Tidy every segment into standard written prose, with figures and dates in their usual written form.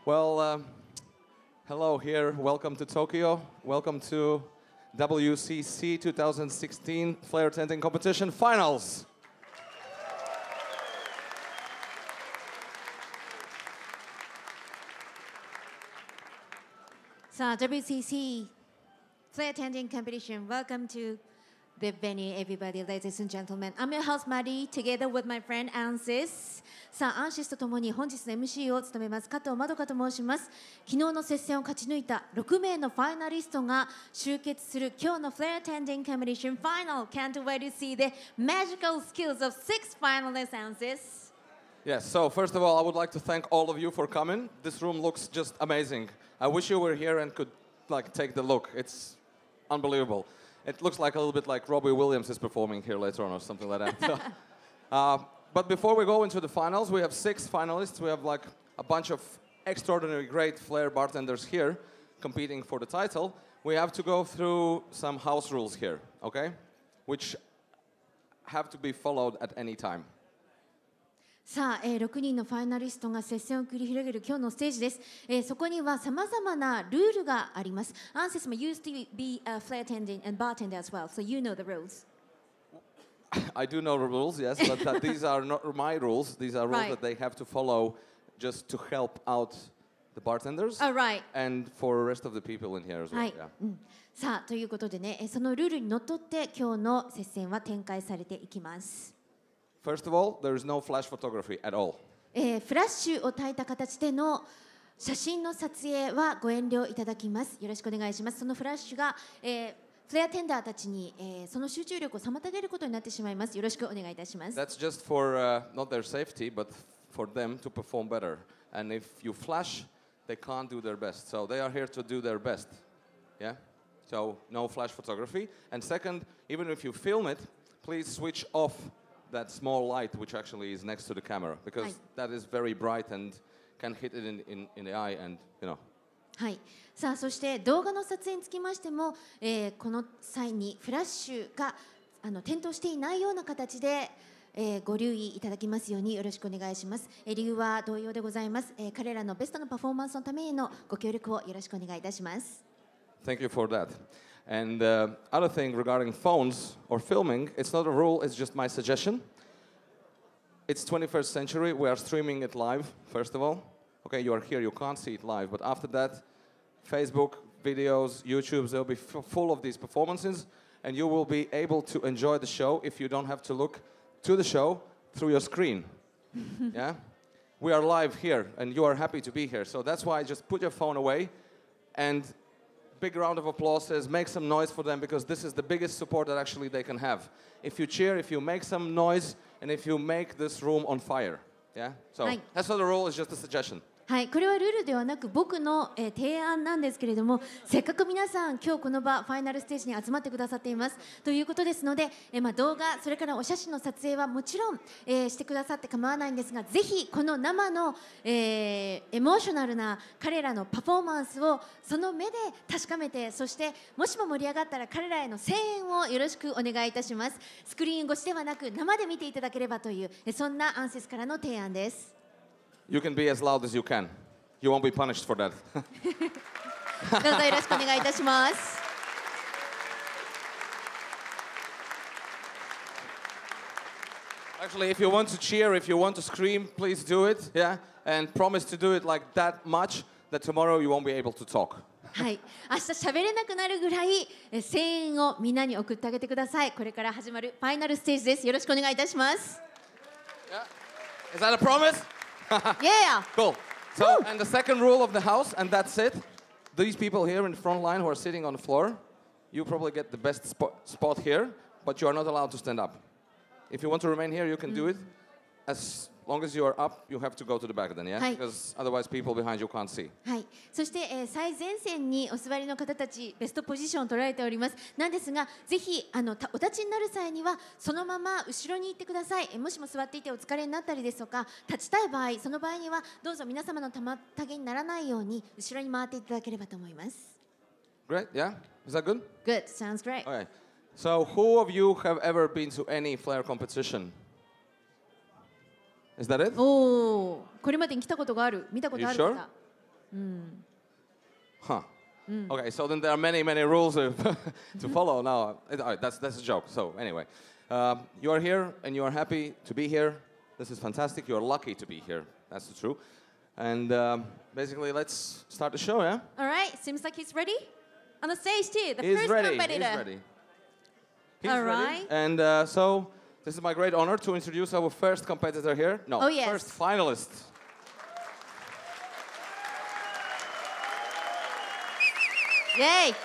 Well, hello here. Welcome to Tokyo. Welcome to WCC 2016 Flairtending competition finals. So WCC Flairtending competition. Welcome to the venue, everybody, ladies and gentlemen. I'm your host, Maddie, together with my friend Ansis. さあ、アンシスとともに本日の MC を務めます加藤まどかと申します。昨日の接戦を勝ち抜いた6名のファイナリストが集結する今日の Flairtending competition final. Can't wait to see the magical skills of 6 finalists, Ansis. Yes, so first of all, I would like to thank all of you for coming. This room looks just amazing. I wish you were here and could take the look. It's unbelievable. It looks like a little bit like Robbie Williams is performing here later on or something like that. But before we go into the finals, we have 6 finalists. We have a bunch of extraordinary great flair bartenders here competing for the title. We have to go through some house rules here, okay? Which have to be followed at any time. さあ、6人のファイナリストが接戦を繰り広げる今日のステージです。そこにはさまざまなルールがあります。アンセスも used to be a Flairtending and bartender as well, so you know the rules. I do know the rules, yes, but these are not my rules. These are rules that they have to follow just to help out the bartenders and for the rest of the people in here as well. はい。さあ、ということでね、そのルールにのっとって今日の接戦は展開されていきます。 First of all, there is no flash photography at all. フラッシュを焚いた形での写真の撮影はご遠慮いただきます。よろしくお願いします。そのフラッシュが、フレアテンダーたちに、その集中力を妨げることになってしまいます。よろしくお願いいたします。 That's just for not their safety, but for them to perform better. And if you flash, they can't do their best. So they are here to do their best. Yeah? So no flash photography. And second, even if you film it, please switch off that small light which actually is next to the camera because that is very bright and can hit it in the eye and, you know. はい、さあそして動画の撮影につきましても、この際にフラッシュが点灯していないような形で、ご留意いただきますようによろしくお願いします。理由は同様でございます。彼らのベストなパフォーマンスのためへのご協力をよろしくお願いいたします。 Thank you for that. And other thing regarding phones or filming, it's not a rule, it's just my suggestion. It's 21st century, we are streaming it live, first of all. Okay, you are here, you can't see it live, but after that, Facebook, videos, YouTube, they'll be full of these performances, and you will be able to enjoy the show if you don't have to look to the show through your screen. Yeah? We are live here, and you are happy to be here, so that's why just put your phone away, and big round of applause says make some noise for them, because this is the biggest support that actually they can have. If you cheer, if you make some noise, and if you make this room on fire. Yeah? So that's not a rule, it's just a suggestion. はい、これはルールではなく僕の、提案なんですけれども、せっかく皆さん今日この場ファイナルステージに集まってくださっていますということですので、動画それからお写真の撮影はもちろん、してくださって構わないんですが、ぜひこの生の、エモーショナルな彼らのパフォーマンスをその目で確かめて、そしてもしも盛り上がったら彼らへの声援をよろしくお願いいたします。スクリーン越しではなく生で見ていただければという、そんなアンセスからの提案です。 You can be as loud as you can. You won't be punished for that. どうぞよろしくお願いいたします。 Actually, if you want to cheer, if you want to scream, please do it, yeah? And promise to do it like that much that tomorrow you won't be able to talk. はい、明日喋れなくなるぐらい声援をみんなに送ってあげてください。これから始まるファイナルステージです。よろしくお願いいたします。 Yeah. Is that a promise? Yeah. Cool. So, and the second rule of the house, and that's it. These people here in the front line who are sitting on the floor, you probably get the best spot here, but you are not allowed to stand up. If you want to remain here, you can do it. As long as you are up, you have to go to the back then, yeah? Because otherwise people behind you can't see. はい。そして、最前線にお座りの方たちベストポジションを取られております。なんですが、ぜひお立ちになる際にはそのまま後ろに行ってください。もしも座っていてお疲れになったりですとか、立ちたい場合、その場合にはどうぞ皆様の妨げにならないように後ろに回っていただければと思います。 Great, yeah? Is that good? Good, sounds great. Okay. So, who of you have ever been to any flair competition? Is that it? おお、これまでに来たことがある、見たことある方。 Huh. Okay, so then there are many, many rules to follow now. All right, that's a joke. So anyway, you are here and you are happy to be here. This is fantastic. You are lucky to be here. That's the truth. And basically, let's start the show, yeah? All right, seems like he's ready. On the stage too, the He's first ready. competitor. He's ready. He's All ready. right. And so this is my great honor to introduce our first competitor here. No, Oh, yes. first finalist. Yay!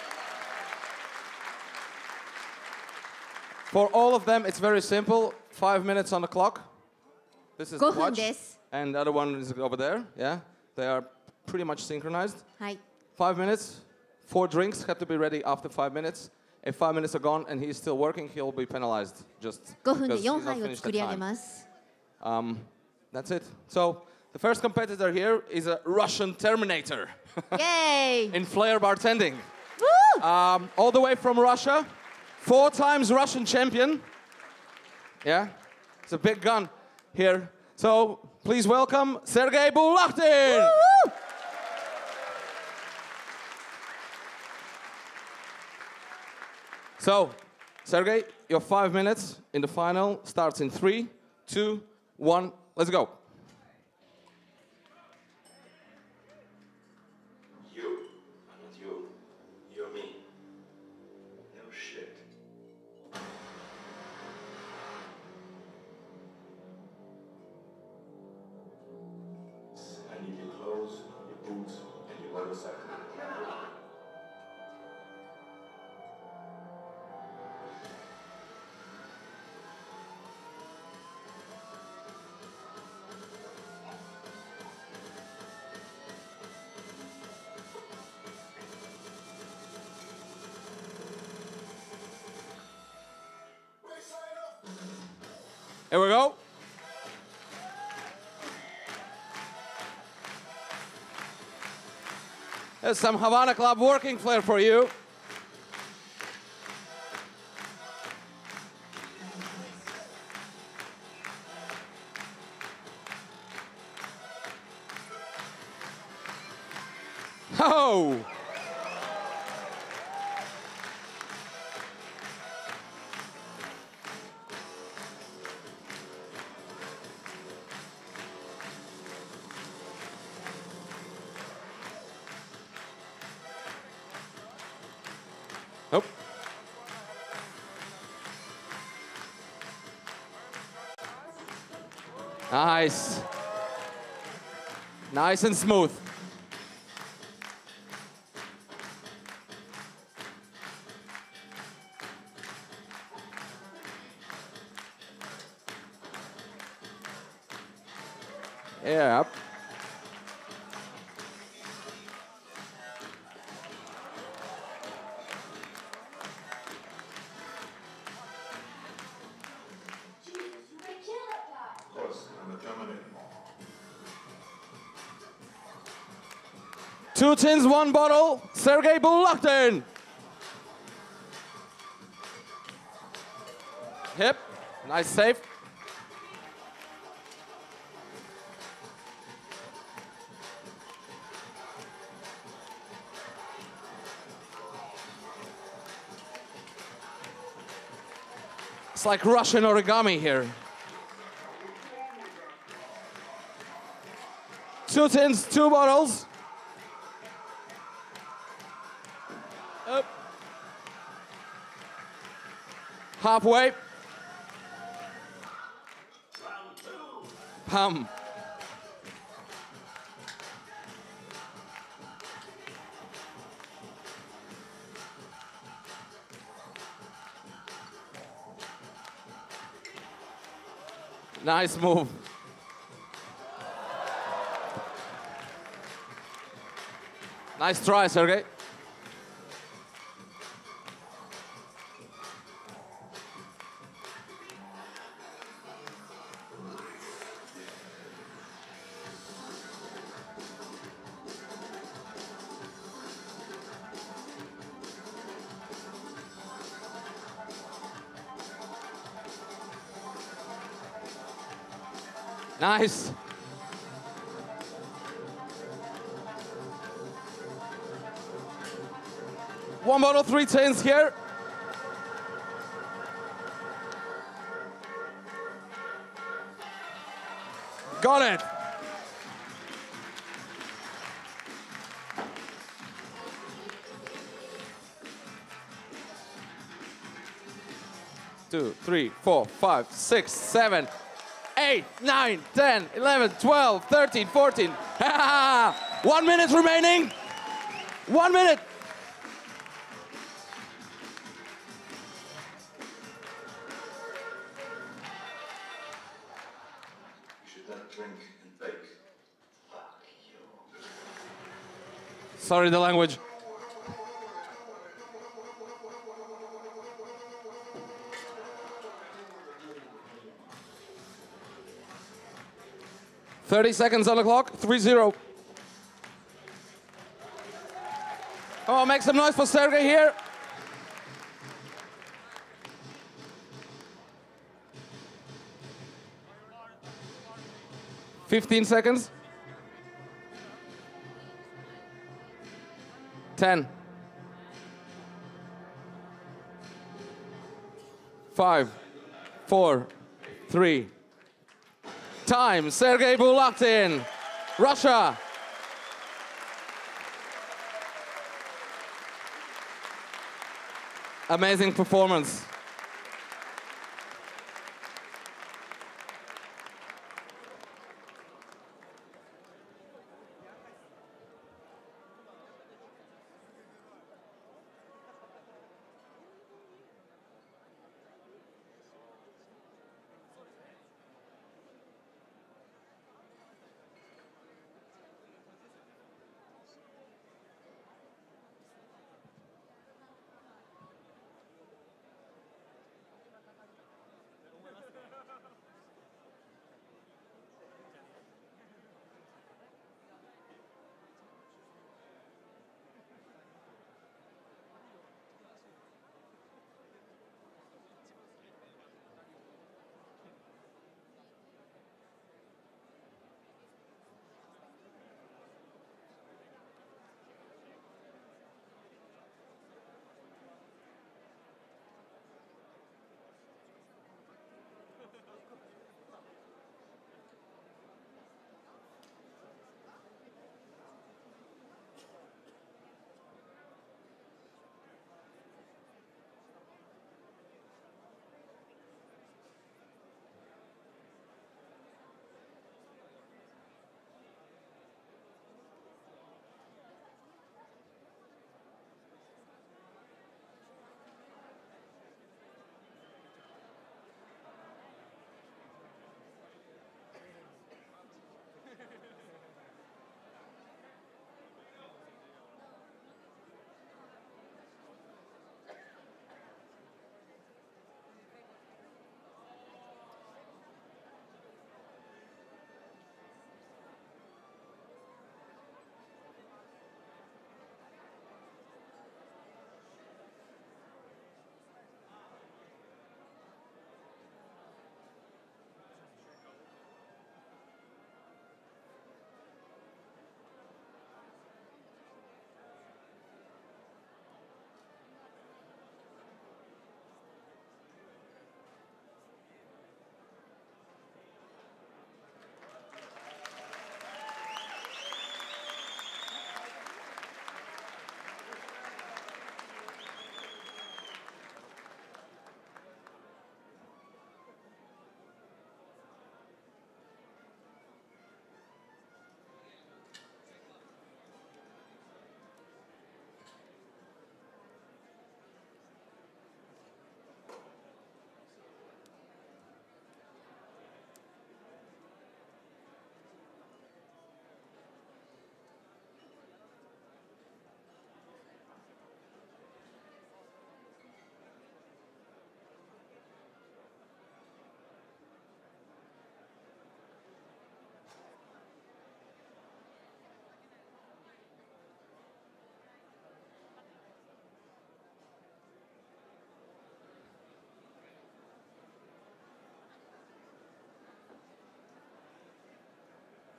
For all of them, it's very simple. 5 minutes on the clock. This is the 5分 watch. です。 And the other one is over there. Yeah, they are pretty much synchronized. はい。 5 minutes. 4 drinks have to be ready after 5 minutes. If 5 minutes are gone and he's still working, he'll be penalized. Just 5分で because he's 4 not 杯を finished 作 the り上げ time. ます。 That's it. So the first competitor here is a Russian Terminator イェーイ in Flairtending. Woo! All the way from Russia, 4 times Russian champion. Yeah, it's a big gun here. So please welcome Sergey Bulakhin. Woo! So, Sergey, your 5 minutes in the final starts in 3, 2, 1. Let's go. You are not you. You're me. No shit. I need your clothes, your boots, and your motorcycle. Here we go. There's some Havana Club working flair for you. Oh! Nope. Nice. Nice and smooth. Yeah. Of course, I'm a Terminator. 2 tins, 1 bottle. Sergey Bulakhin. Hip. Nice save. It's like Russian origami here. 2 tins, 2 bottles. Up. Halfway. Pam. Nice move. Nice try, Sergey. Nice. One bottle, 3 tins here. Got it. Two, 3, 4, 5, 6, 7, 8, 9, 10, 11, 12, 13, 14. 1 minute remaining. 1 minute. You should not drink and bake. Fuck you. Sorry, the language. "30 seconds on the clock, 3-0. Oh, make some noise for Sergey here. "15 seconds. 10. 5, 4, 3. Time, Sergey Bulatin, Russia. Amazing performance.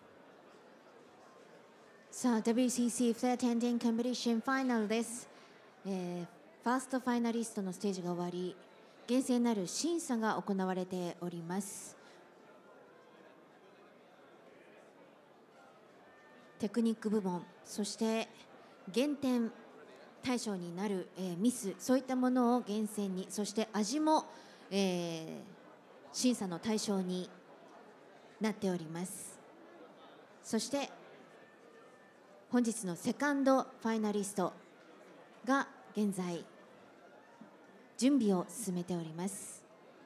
さあ WCC フレアテンディングコンペティションファイナルです。 ファーストファイナリストのステージが終わり、厳正なる審査が行われております。テクニック部門、そして減点対象になる、ミス、そういったものを厳選に、そして味も、審査の対象になっております。そして本日のセカンドファイナリストが現在準備を進めております。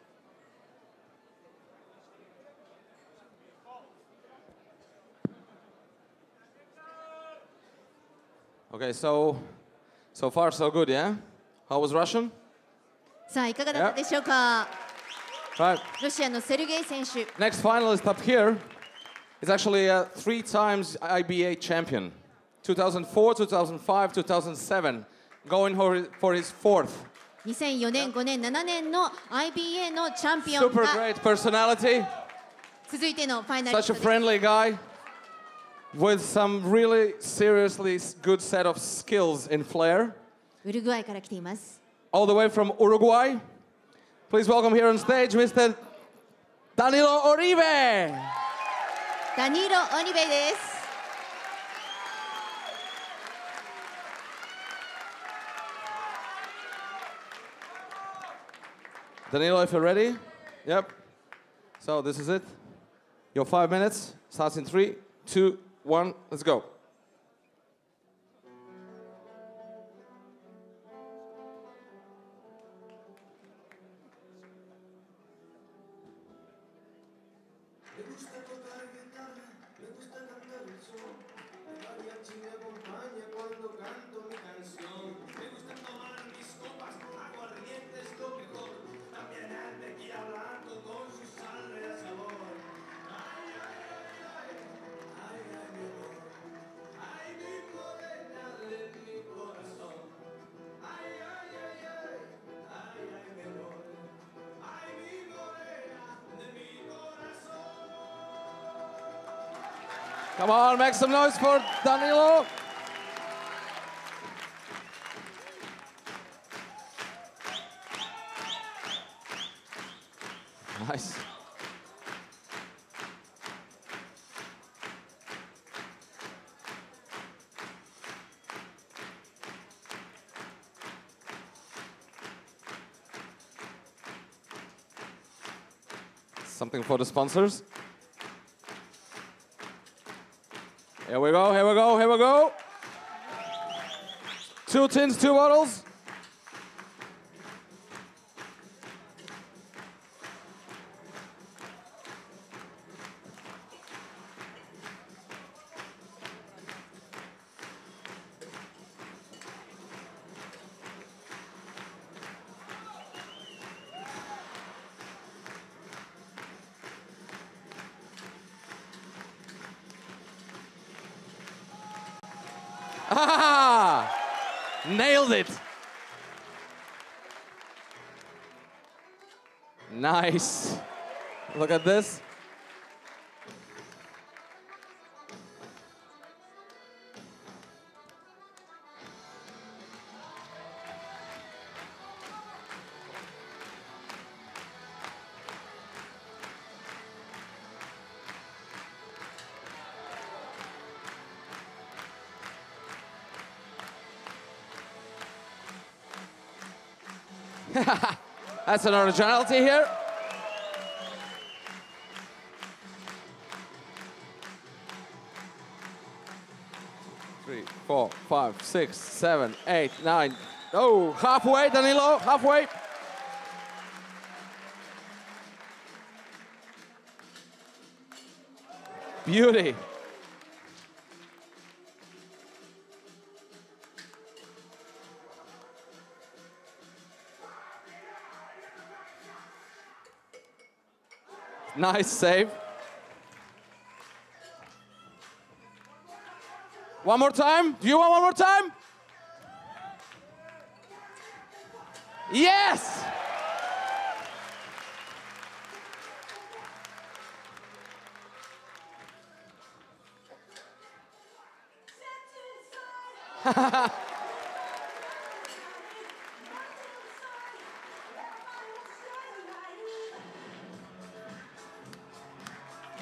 Okay, so far so good, yeah? How was Russian? さあいかがだったでしょうか。 Right. ロシアのセルゲイ選手。 Next finalist up here is actually a 3 times IBA champion. 2004, 2005, 2007. Going for his fourth. 2004年、5年、7年の IBA のチャンピオン Super が great personality. 続いてのファイナリス Such ト a です。 friendly guy with some really seriously good set of skills in flair. ウルグアイから来ています。 All the way from Uruguay. Please welcome here on stage Mr. Danilo Oribe. ダニーロ・オリベイです。 Danilo, if you're ready. Yep. So this is it. Your 5 minutes starts in 3, 2, 1. Let's go. Le gusta tocar guitarra, le gusta cantar el son. El mariachi me acompaña cuando canto mi canción. Me gusta tomar mis copas, aguardiente es lo mejor. También el tequila blanco con su sal de sabor. Ay, ay, ay, ay, ay, ay, mi amor. Ay, mi morena de mi corazón. Ay, ay, ay, ay, ay, ay, mi amor. Ay, mi morena de mi corazón. Come on, make some noise for Danilo. Nice. Something for the sponsors. Here we go, here we go, here we go. 2 tins, 2 bottles. Ah! Nailed it. Nice. Look at this. That's an originality here. Three, 4, 5, 6, 7, 8, 9. Oh, halfway, Danilo, halfway. Beauty. Nice save. One more time. Do you want one more time? Yes!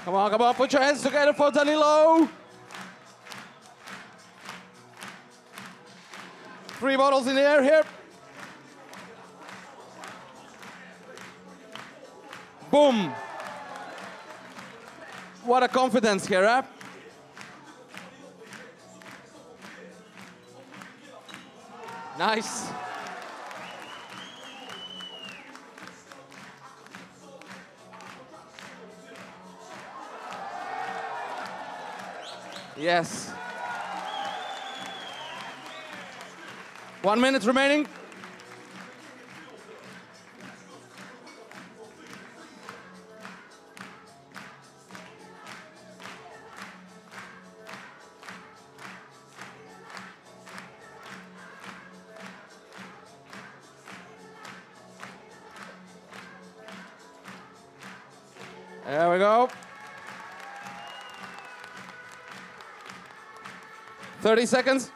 Come on, put your hands together for Danilo. 3 bottles in the air here. Boom. What a confidence here, huh? Nice. Yes. 1 minute remaining. There we go. 30 seconds.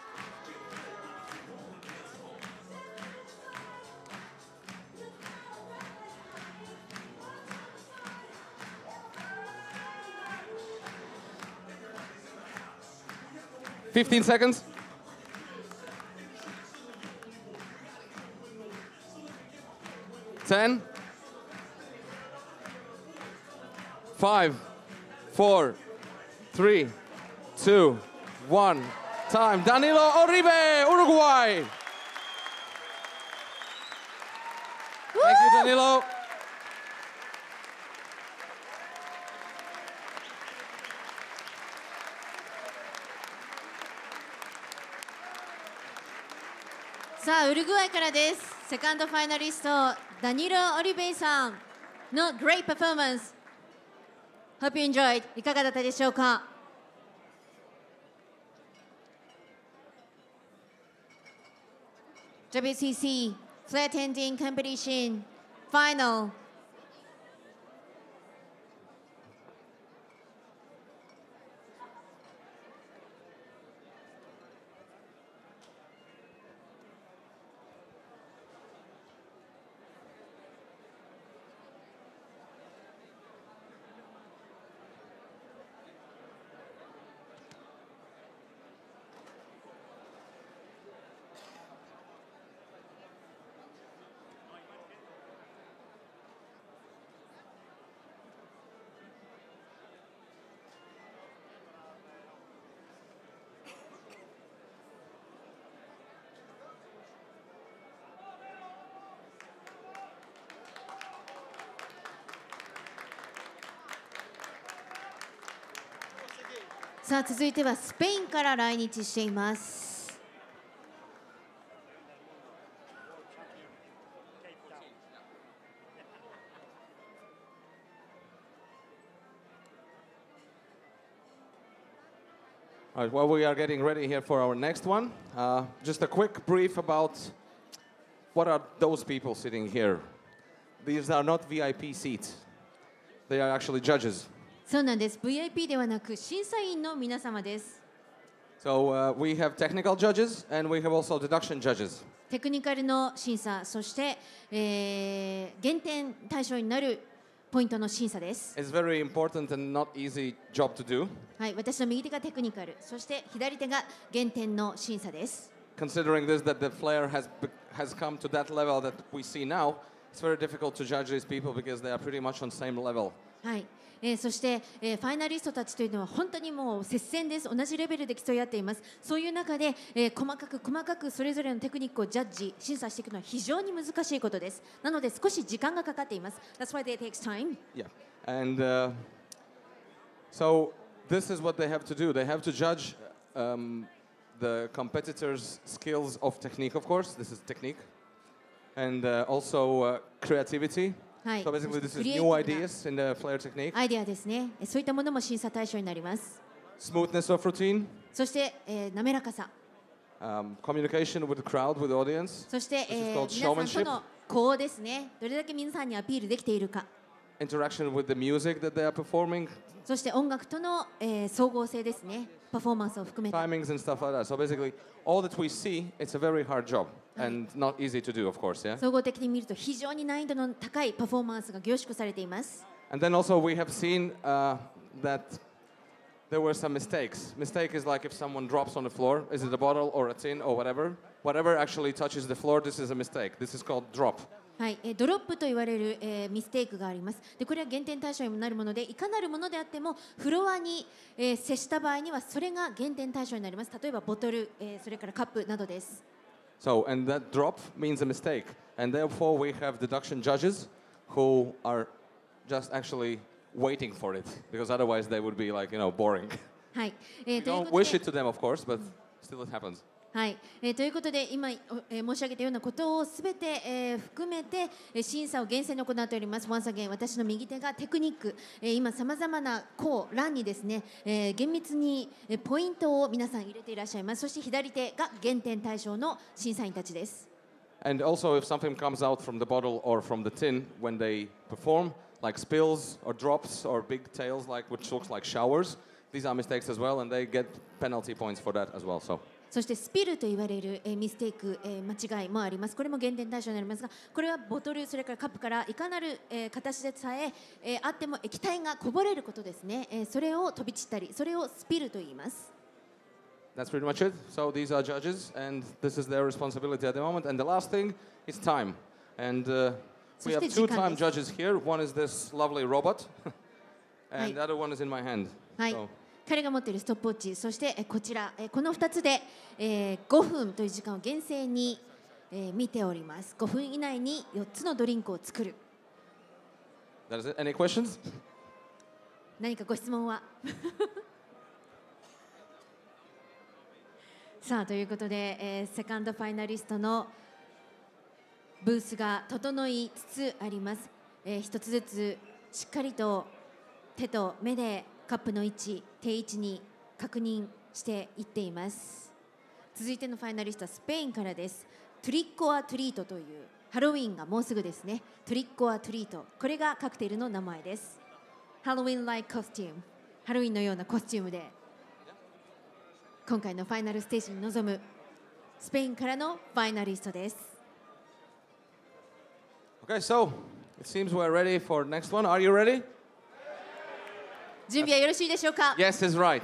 Fifteen seconds. 10. 5, 4, 3, 2, 1. Time. Danilo Uribe, Uruguay. Thank you, Danilo. さあウルグアイからです。セカンドファイナリストダニロ・オリベイさんの Great Performance Hope you enjoyed いかがだったでしょうか。WCC Flairtending Competition Finalさあ続いてはスペインから来日しています。 All right, well, we are getting ready here for our next one. Just a quick brief about what are those people sitting here. These are not VIP seats. They are actually judges. そうなんです。VIP ではなく審査員の皆様です。 So we have technical judges and we have also deduction judges. テクニカルの審査、そして、減点対象になるポイントの審査です。 It's very important and not easy job to do. はい、私の右手がテクニカル、そして左手が減点の審査です。 Considering this that the Flair has come to that level that we see now, it's very difficult to judge these people because they are pretty much on same level. はい。そして、ファイナリストたちというのは本当にもう接戦です。同じレベルで競い合っています。そういう中で、細かくそれぞれのテクニックをジャッジ、審査していくのは非常に難しいことです。なので少し時間がかかっています。That's why it takes time. Yeah, and so this is what they have to do. They have to judge the competitors' skills of technique, of course. This is technique, and also creativity. はい、 So basically, this is new ideas in the Flair technique. アイデアですね。そういったものも審査対象になります。 Smoothness of routine. そして、滑らかさ。 Communication with the crowd, with the audience. そして、 This is 皆 called さんと showmanship. のこうですね。どれだけ皆さんにアピールできているか。 Interaction with the music that they are performing. そして音楽との、総合性ですね。パフォーマンスを含めて。 Timings and stuff like that. So basically, all that we see, it's a very hard job and not easy to do, of course. Yeah. 総合的に見ると非常に難易度の高いパフォーマンスが凝縮されています。 And then also we have seen that there were some mistakes. Mistake is like if someone drops on the floor, is it a bottle or a tin or whatever? Whatever actually touches the floor, this is a mistake. This is called drop. はい、ドロップと言われる、ミステイクがあります。で、これは減点対象になるもので、いかなるものであってもフロアに、接した場合にはそれが減点対象になります。例えばボトル、それからカップなどです。 So, and that drop means a mistake. And therefore we have deduction judges who are just actually waiting for it. Because otherwise they would be like, boring. はい、 Don't wish it to them, of course, but still it happens. はい、ということで今、申し上げたようなことをすべて、含めて、審査を厳正に行っております。Once again、私の右手がテクニック、今さまざまな欄にですね、厳密に、ポイントを皆さん入れていらっしゃいます。そして左手が減点対象の審査員たちです。 And also if something comes out from the bottle or from the tin when they perform, like spills or drops or big tails, like which looks like showers, these are mistakes as well, and they get penalty points for that as well. So. そしてスピルと言われる、ミステイク、間違いもあります。これも減点対象になりますが、これはボトルそれからカップからいかなる、形でさえあっても液体がこぼれることですね。それを飛び散ったり、それをスピルと言います。 That's pretty much it. So these are judges, and this is their responsibility at the moment. And the last thing is time. And we have two time judges here. One is this lovely robot, and the other one is in my hand. So. 彼が持っているストップウォッチ、そしてこちら、この2つで、5分という時間を厳正に、見ております。5分以内に4つのドリンクを作る。 That is it. Any questions? 何かご質問はさあということで、セカンドファイナリストのブースが整いつつあります。一つずつしっかりと手と目でカップの位置、定位置に確認していっています。続いてのファイナリストはスペインからです。トリック・オア・トリートというハロウィンがもうすぐですね。トリック・オア・トリート、これがカクテルの名前です。ハロウィン・ライク・コスチューム、ハロウィンのようなコスチュームで今回のファイナルステージに臨むスペインからのファイナリストです。 Okay, so it seems we're ready for next one. Are you ready? 準備はよろしいでしょうか？ Yes is right.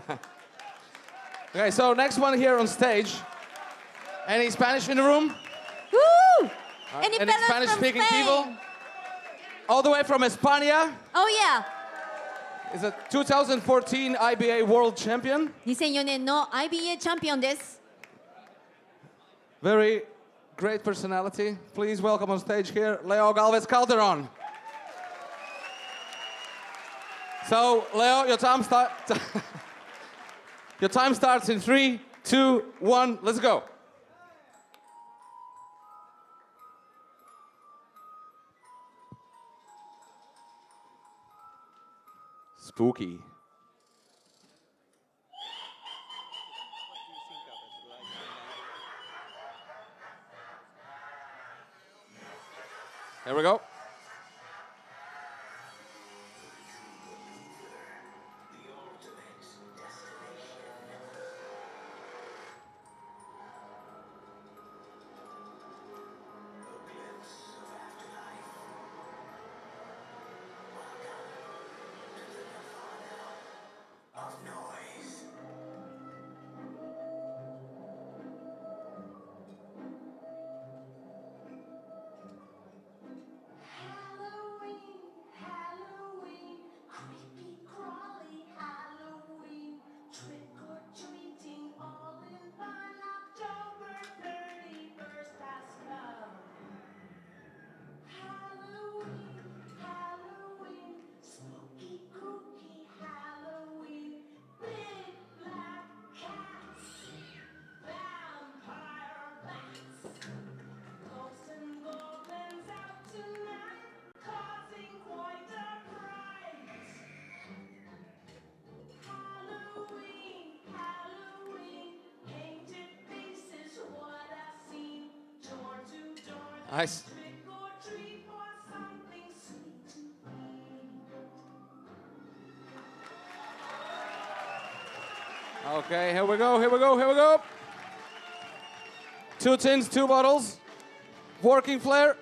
Okay, so next one here on stage. Any Spanish in the room? Woo! Any Spanish-speaking people? All the way from España? Oh yeah! Is a 2014 IBA World Champion. 2004年の IBA チャンピオンです。 Very great personality. Please welcome on stage here, Leo Galvez Calderon. So, Leo, your time starts in 3, 2, 1. Let's go. Spooky. Here we go. Nice. Okay, here we go. 2 tins, 2 bottles. Working flare.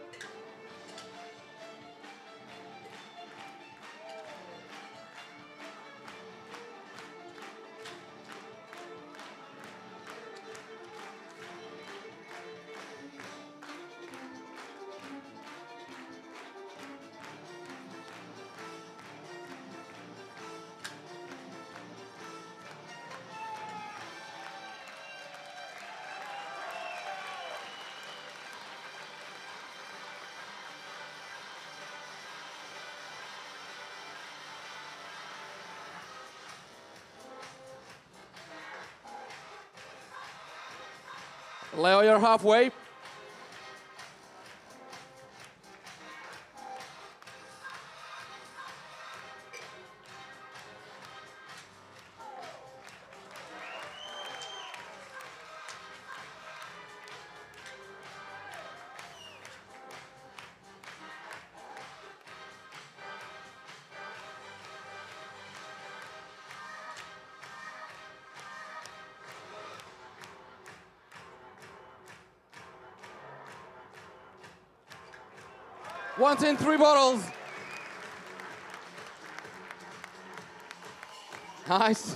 Leo, you're halfway. One tin, 3 bottles. Nice.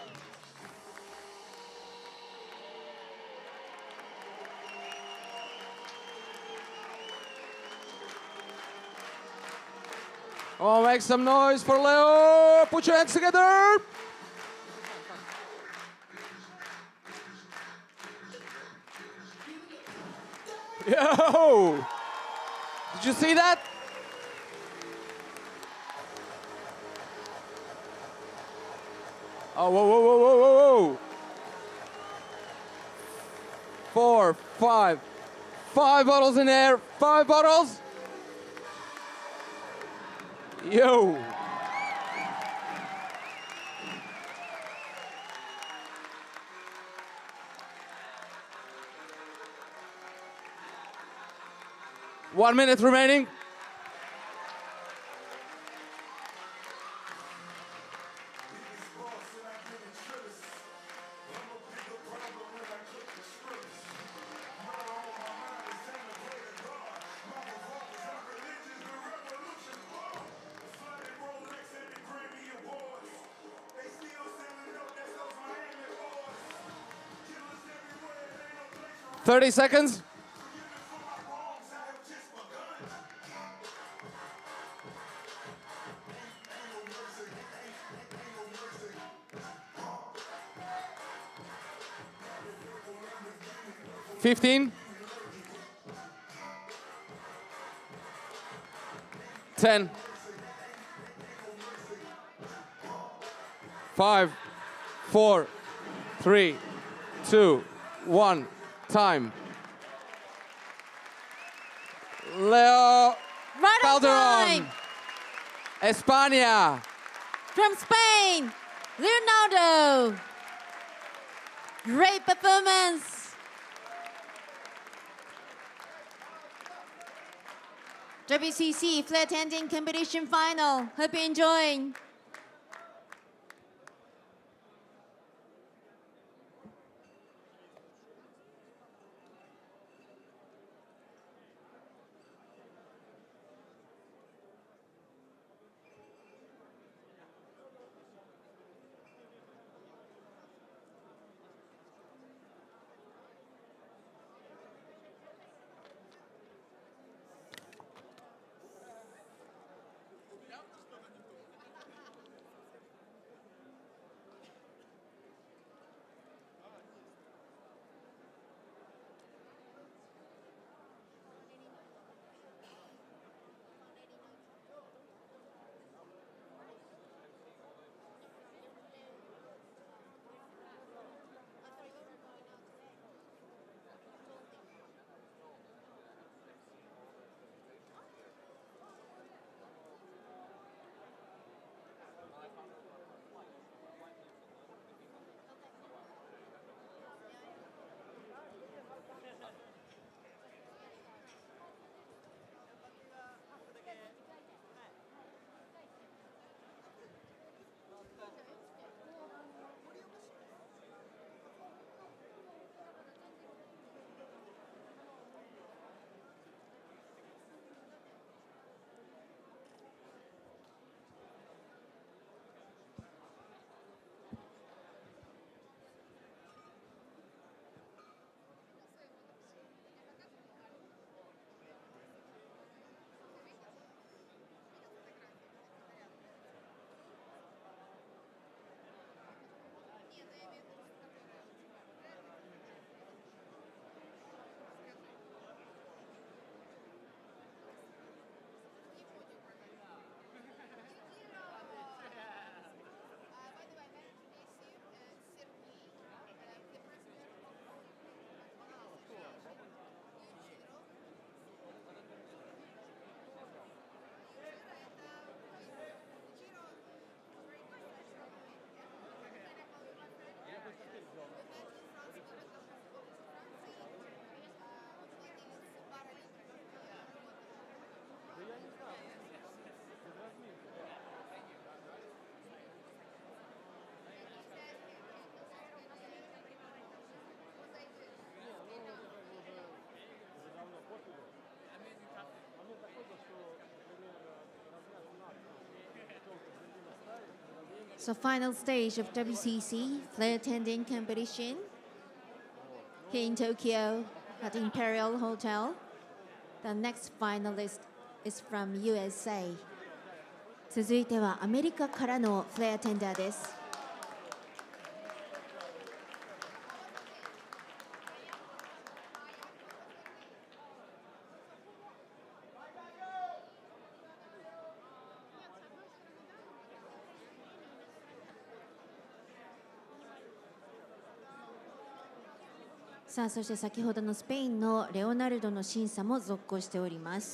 Oh, make some noise for Leo. Put your hands together. Yo! Did you see that? Oh, whoa, whoa, whoa, whoa, whoa, whoa. 4, 5. 5 bottles in there. 5 bottles. Yo. One minute remaining. Thirty seconds. $15, 10, 5, 4, 3, 2, 1. Time. Leo Right on Calderon, time. España. From Spain, Leonardo. Great performance. WCC Flairtending competition final. Hope you're enjoying. So final stage of WCC Flairtending competition here in Tokyo at Imperial Hotel. The next finalist is from USA. 続いてはアメリカからのフレアテンダーです。さあそして先ほどのスペインのレオナルドの審査も続行しております。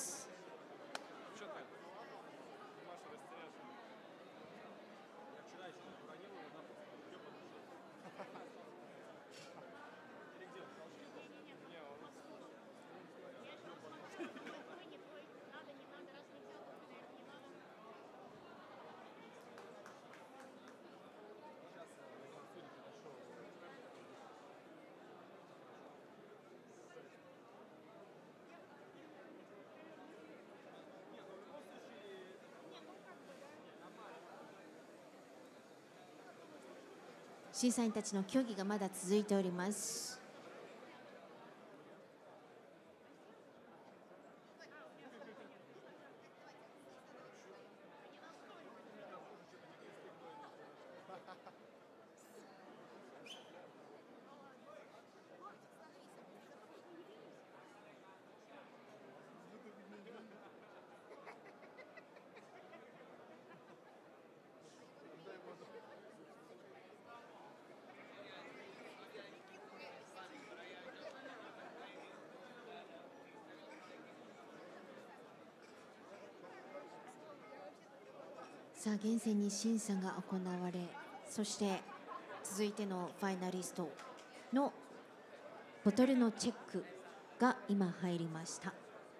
審査員たちの競技がまだ続いております。さあ厳正に審査が行われ、そして続いてのファイナリストのボトルのチェックが今入りました。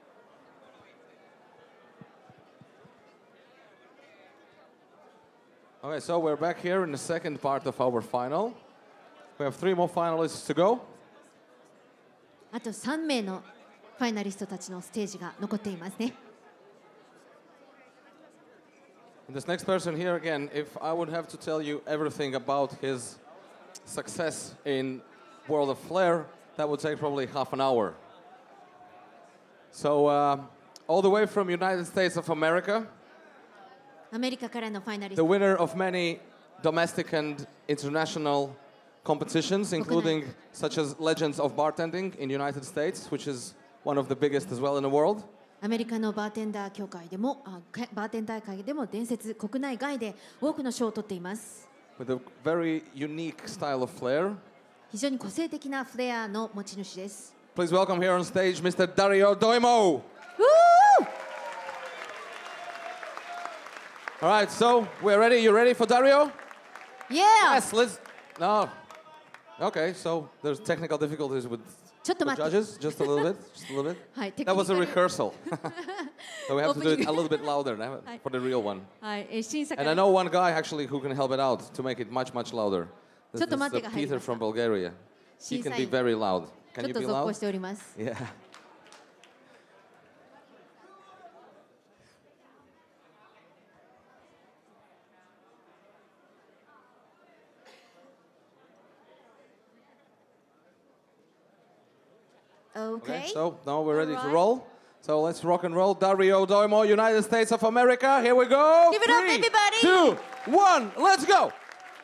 Okay, so we're back here in the second part of our final. We have 3 more finalists to go. あと3名のファイナリストたちのステージが残っていますね。 This next person here again, if I would have to tell you everything about his success in World of Flair, that would take probably half an hour. So, all the way from United States of America, アメリカからのファイナリス the ト。 winner of many domestic and international competitions, including such as Legends of Bartending in the United States, which is one of the biggest as well in the world. アメリカのバーテンダー協会でもバーテン大会でも伝説、国内外で多くの賞を取っています。 With a very unique style of flair. 非常に個性的なフレアの持ち主です。 Please welcome here on stage Mr. Dario Doimo. All right, so we're ready. You ready for Dario? Yeah! Yes, let's. No. Okay, so there's technical difficulties with ちょっと the 待って。 judges. Just a little bit. Just a little bit. はい、 That was a テクニカル rehearsal. So we have to do it a little bit louder for the real one. はい、審査か And I ら know one guy actually who can help it out to make it much, much louder. This ちょっと is 待ってが入り Peter ました。 from Bulgaria. He 審 can 査 be 員 very loud. ちょ Can っ you と be 続行 loud? しております。 Yeah. Okay. So now we're ready to Alright. roll. So let's rock and roll. Dario Doimo, United States of America. Here we go. Give it up, 3, everybody. 2, 1, let's go.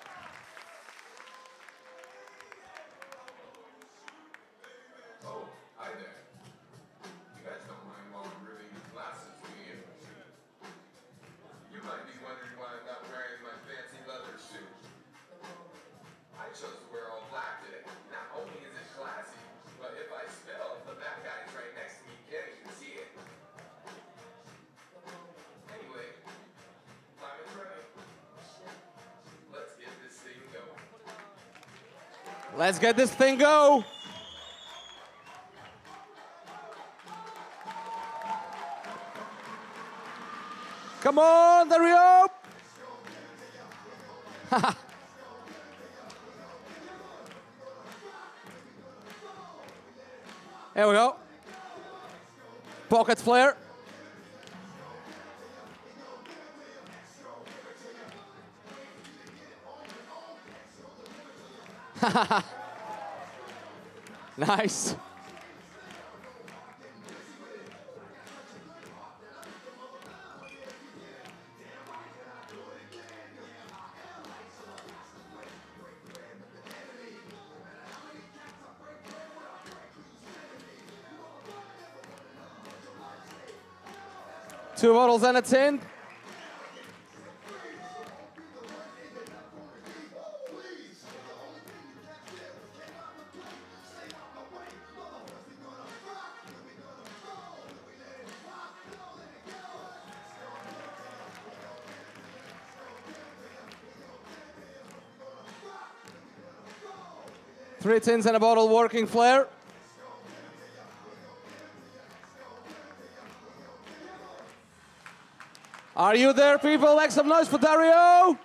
Oh, hi there. You guys don't mind while I'm ripping your glasses, do you? You might be wondering why I'm not wearing my fancy leather suit. I chose to wear all black today. Not only is it classy, but if I spill, the bad guy's right next to me can't even see it. Anyway, time is ready. Let's get this thing going. Let's get this thing go. Come on, Dario. Here we go. Pocket flare. Nice. Two bottles and a tin. Three tins and a bottle working, Flair. Are you there, people? Make some noise for Dario.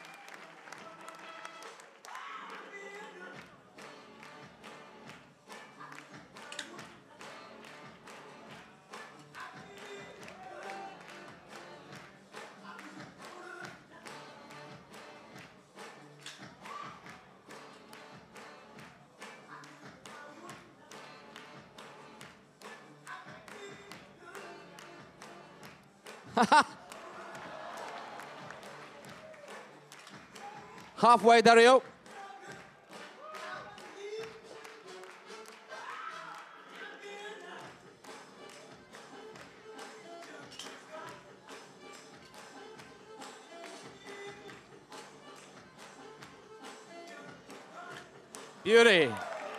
Halfway, Dario. Beauty.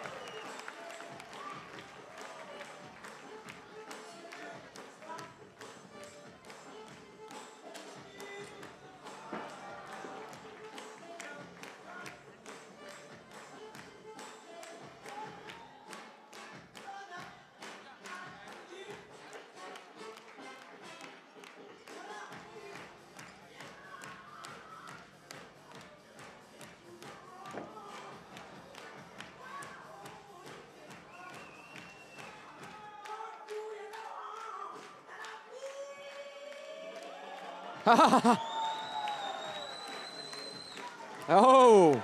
Oh.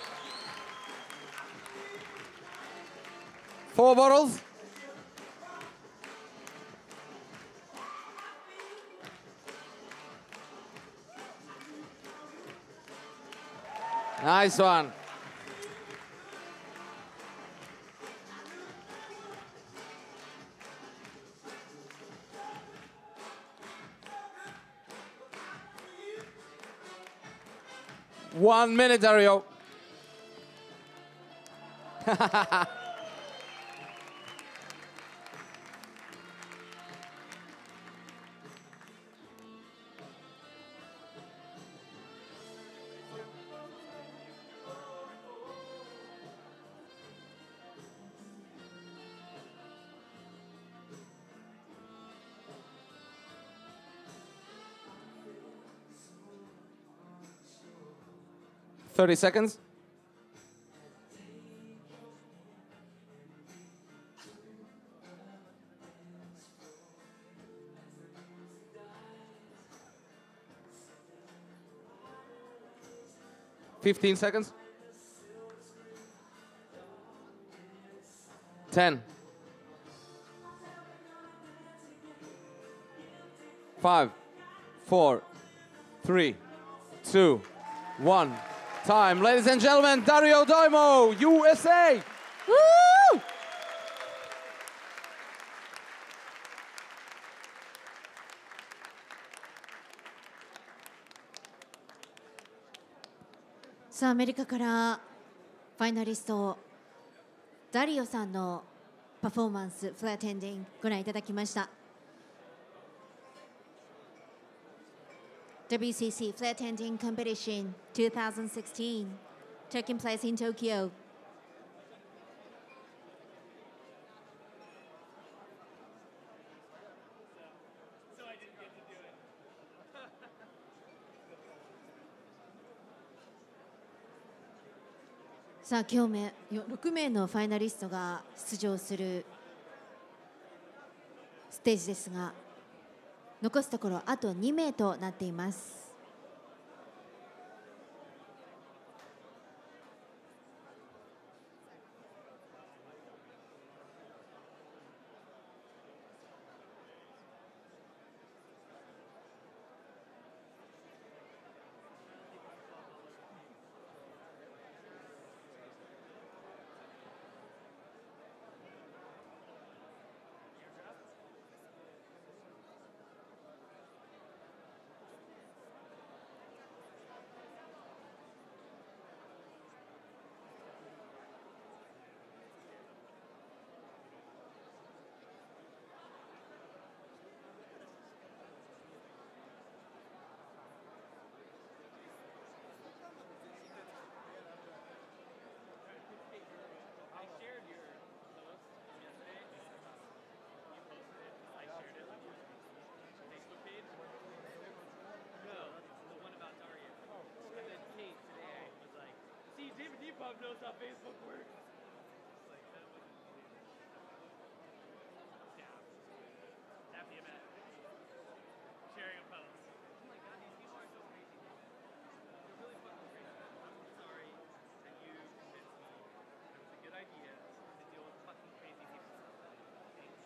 4 bottles. Nice one. One minute, Dario. Thirty seconds. Fifteen seconds. 10. 5, 4, 3, 2, 1. Time, ladies and gentlemen, Dario Doimo, USA. Woo! さあアメリカからファイナリストダリオさんのパフォーマンスFlairtendingご覧いただきました。WCC Flairtending Competition 2016 taking place in Tokyo. (さあ今日6名のファイナリストが出場するステージですが、残すところあと2名となっています。 Everyone knows how Facebook works. Happy about sharing a post. Oh my god, these people are so crazy. They're really fucking crazy. I'm sorry that you convinced me that it was a good idea to deal with fucking crazy people. Thanks.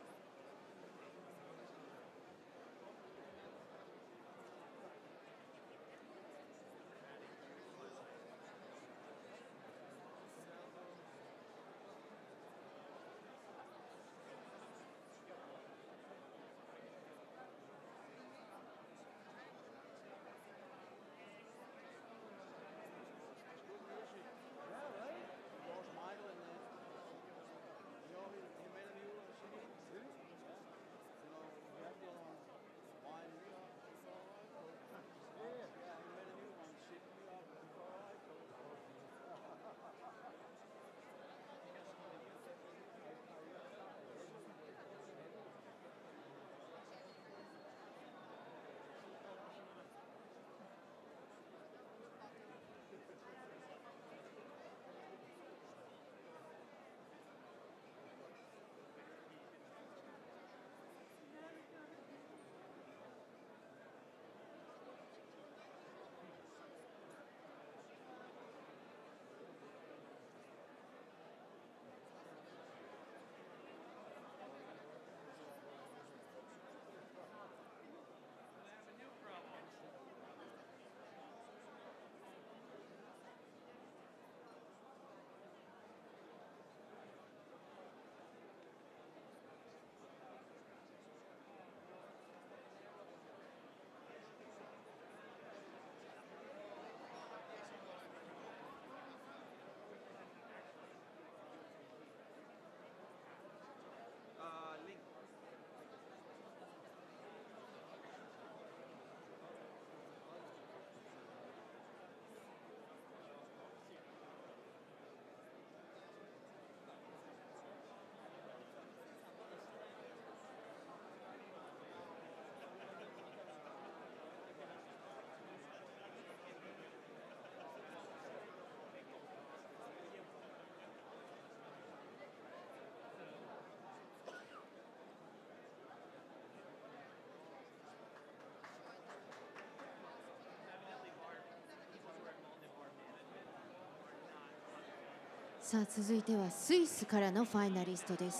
さあ続いてはスイスからのファイナリストです。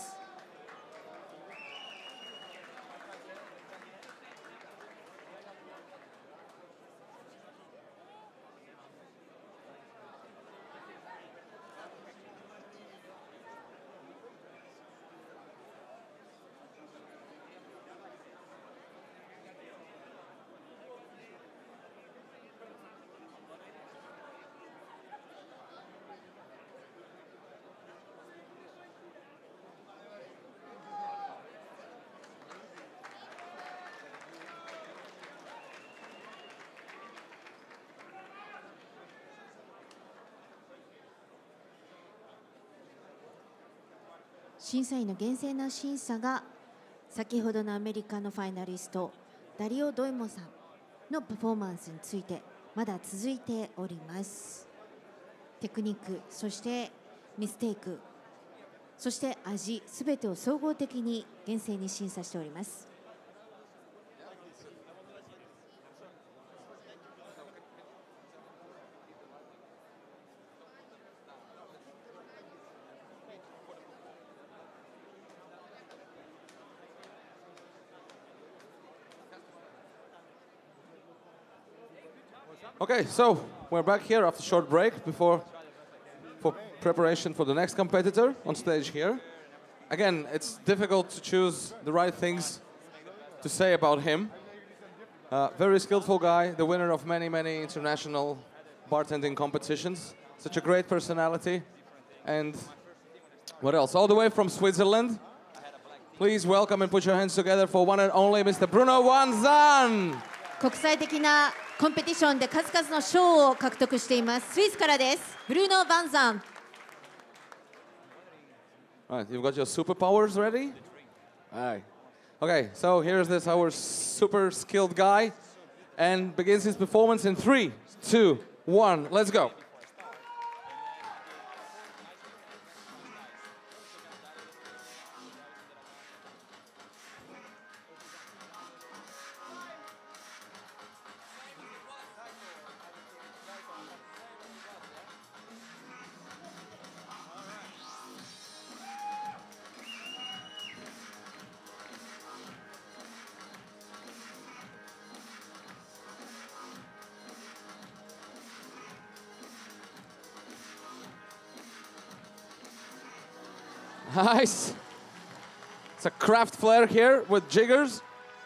審査員の厳正な審査が先ほどのアメリカのファイナリストダリオ・ドイモさんのパフォーマンスについてまだ続いております。テクニック、そしてミステイク、そして味、すべてを総合的に厳正に審査しております。 Okay, so we're back here after a short break for preparation for the next competitor on stage here. Again, it's difficult to choose the right things to say about him. Very skillful guy, the winner of many, many international bartending competitions. Such a great personality. And what else? All the way from Switzerland. Please welcome and put your hands together for one and only Mr. Bruno Wanzan. 国際的なコンペティションで数々の賞を獲得しています。スイスからです。ブルーノ・バンザン。 All right, you've got your superpowers ready? All right. Okay, so here's this, our super skilled guy, and begins his performance in 3, 2, 1. Let's go. Nice. It's a craft flair here with jiggers.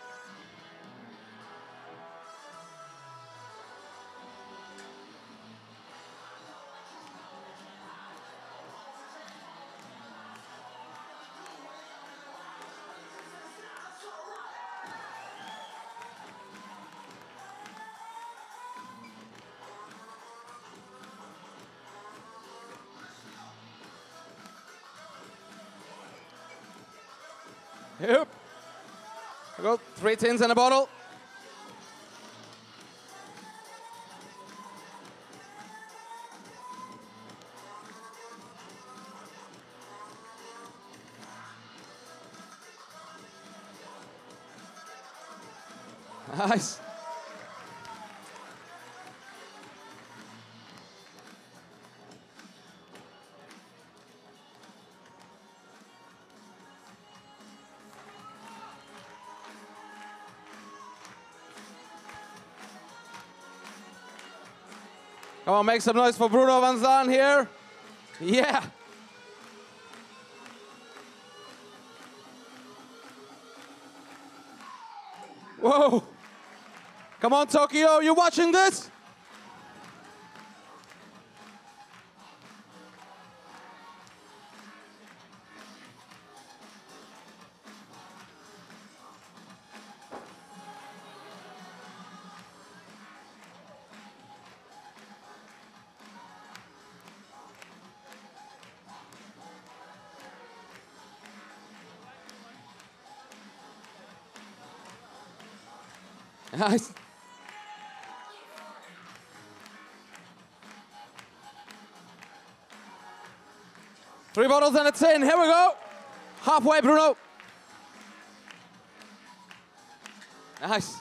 Yep. I got 3 tins and a bottle. Nice. Come on, make some noise for Bruno Van Zaan here. Yeah. Whoa. Come on, Tokyo, you watching this? Nice. Three bottles and a tin. Here we go. Halfway, Bruno. Nice.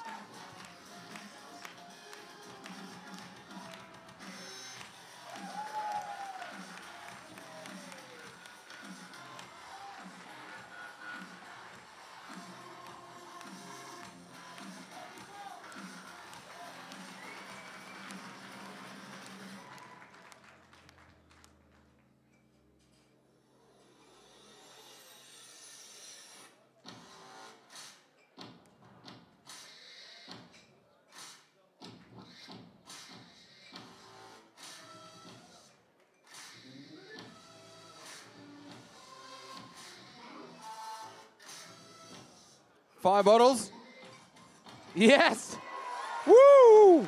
Five bottles. Yes. Woo!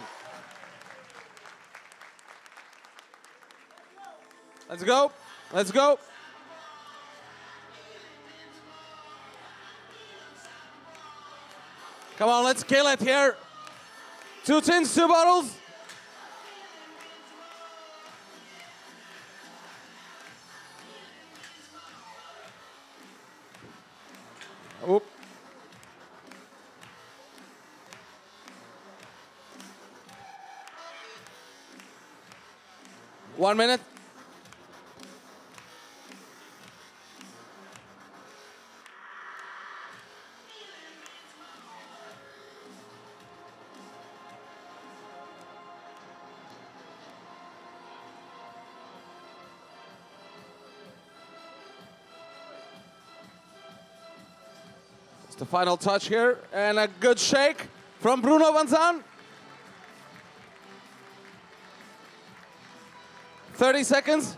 Let's go. Let's go. Come on, let's kill it here. 2 tins, 2 bottles. Oop. One minute. It's the final touch here, and a good shake from Bruno Van Zaan. 30 seconds.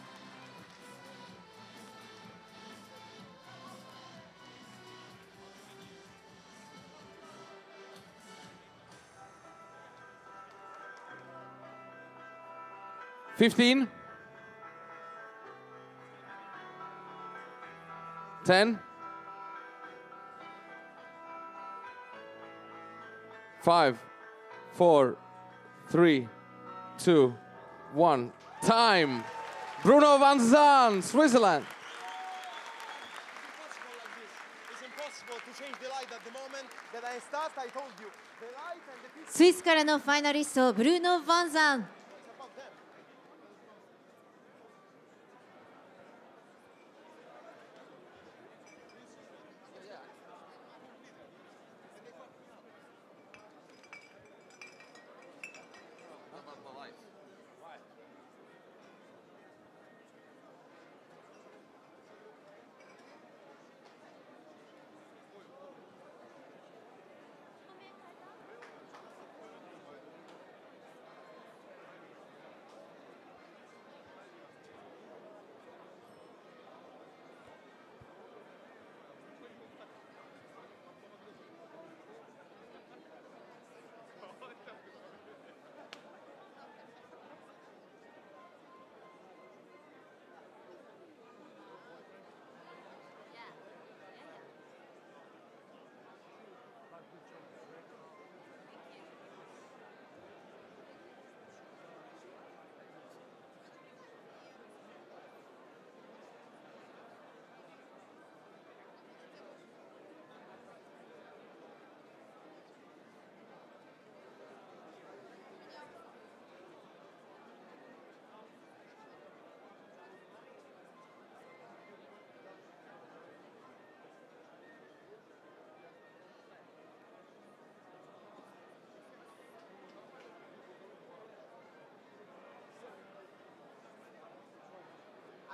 $15. 10. 5, 4, 3, 2, 1. Time. Bruno Van Zaan, Switzerland. It's impossible to change the light at the moment that I start. I told you the light and the people. スイスからのファイナリストブルーノ・ヴァンザン。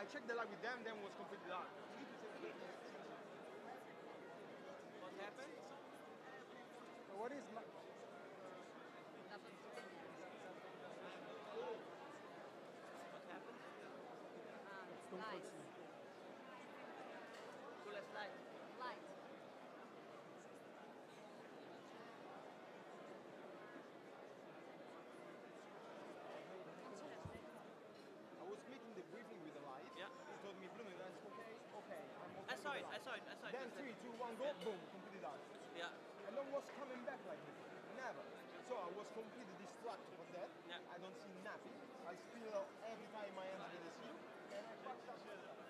I checked the light with them, then was completely dark. What happened? What is light? What happened? Light. Coolest light. Light. I was making the briefing with the light. Yeah. He told me, Bruno, that's okay. Okay, I'm okay. I saw with it. the I light. saw it. I saw it. Then 3, 2, 1, go, boom, completely dark. Yeah. And then was coming back like this. Never. So I was completely distracted with that. Yeah. I don't see nothing. I feel every time my hands with the scene. And I fucked up.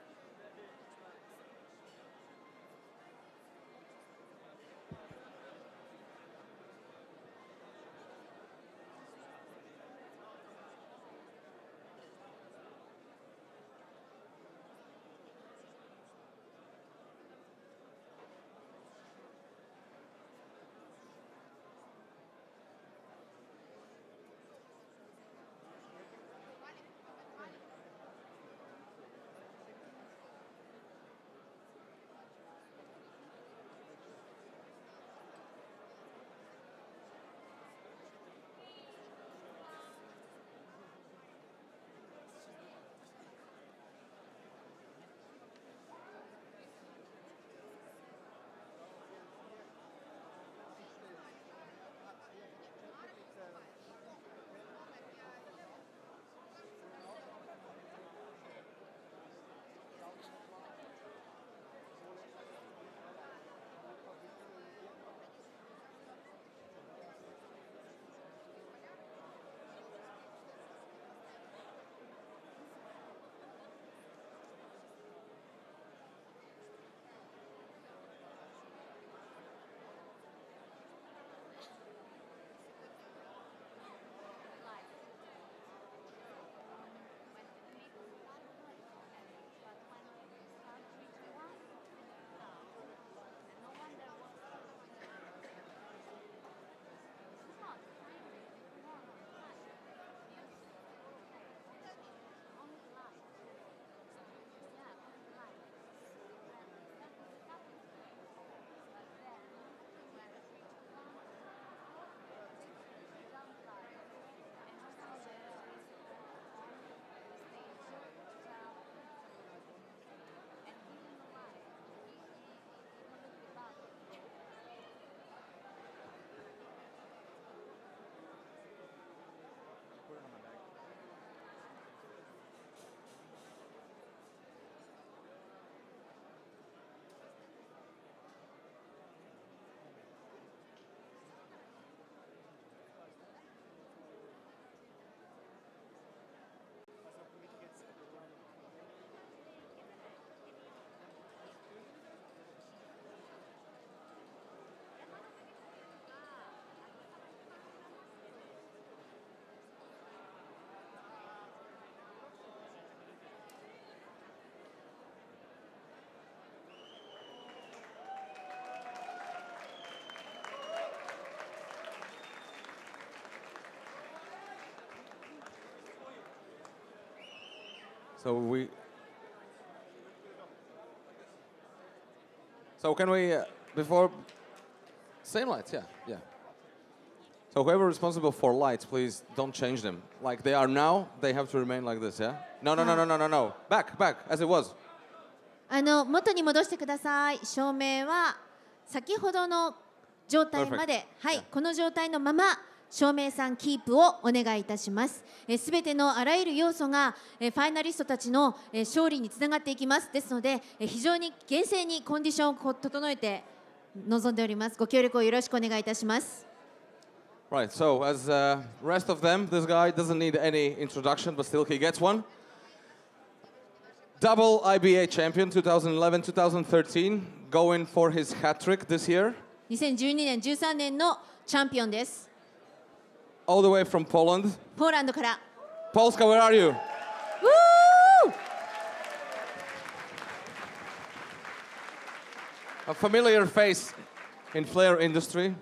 So So can we, before, same lights, yeah, yeah. So whoever responsible for lights, please don't change them. Like they are now, they have to remain like this, yeah? No, no, no, no, no, no, no. Back, back, as it was. 元に戻してください。照明は先ほどの状態まで、はい、この状態のまま照明さんキープをお願いいたします。すべてのあらゆる要素がファイナリストたちの勝利につながっていきます。ですので非常に厳正にコンディションを整えて臨んでおります。ご協力をよろしくお願いいたします。 Right, so as rest of them, this guy doesn't need any introduction, but still he gets one. Double IBA champion 2011-2013, going for his hat trick this year. 2012年、13年のチャンピオンです。 All the way from Poland. ポーランドから。 Polska, where are you? Woo! A familiar face in Flair industry.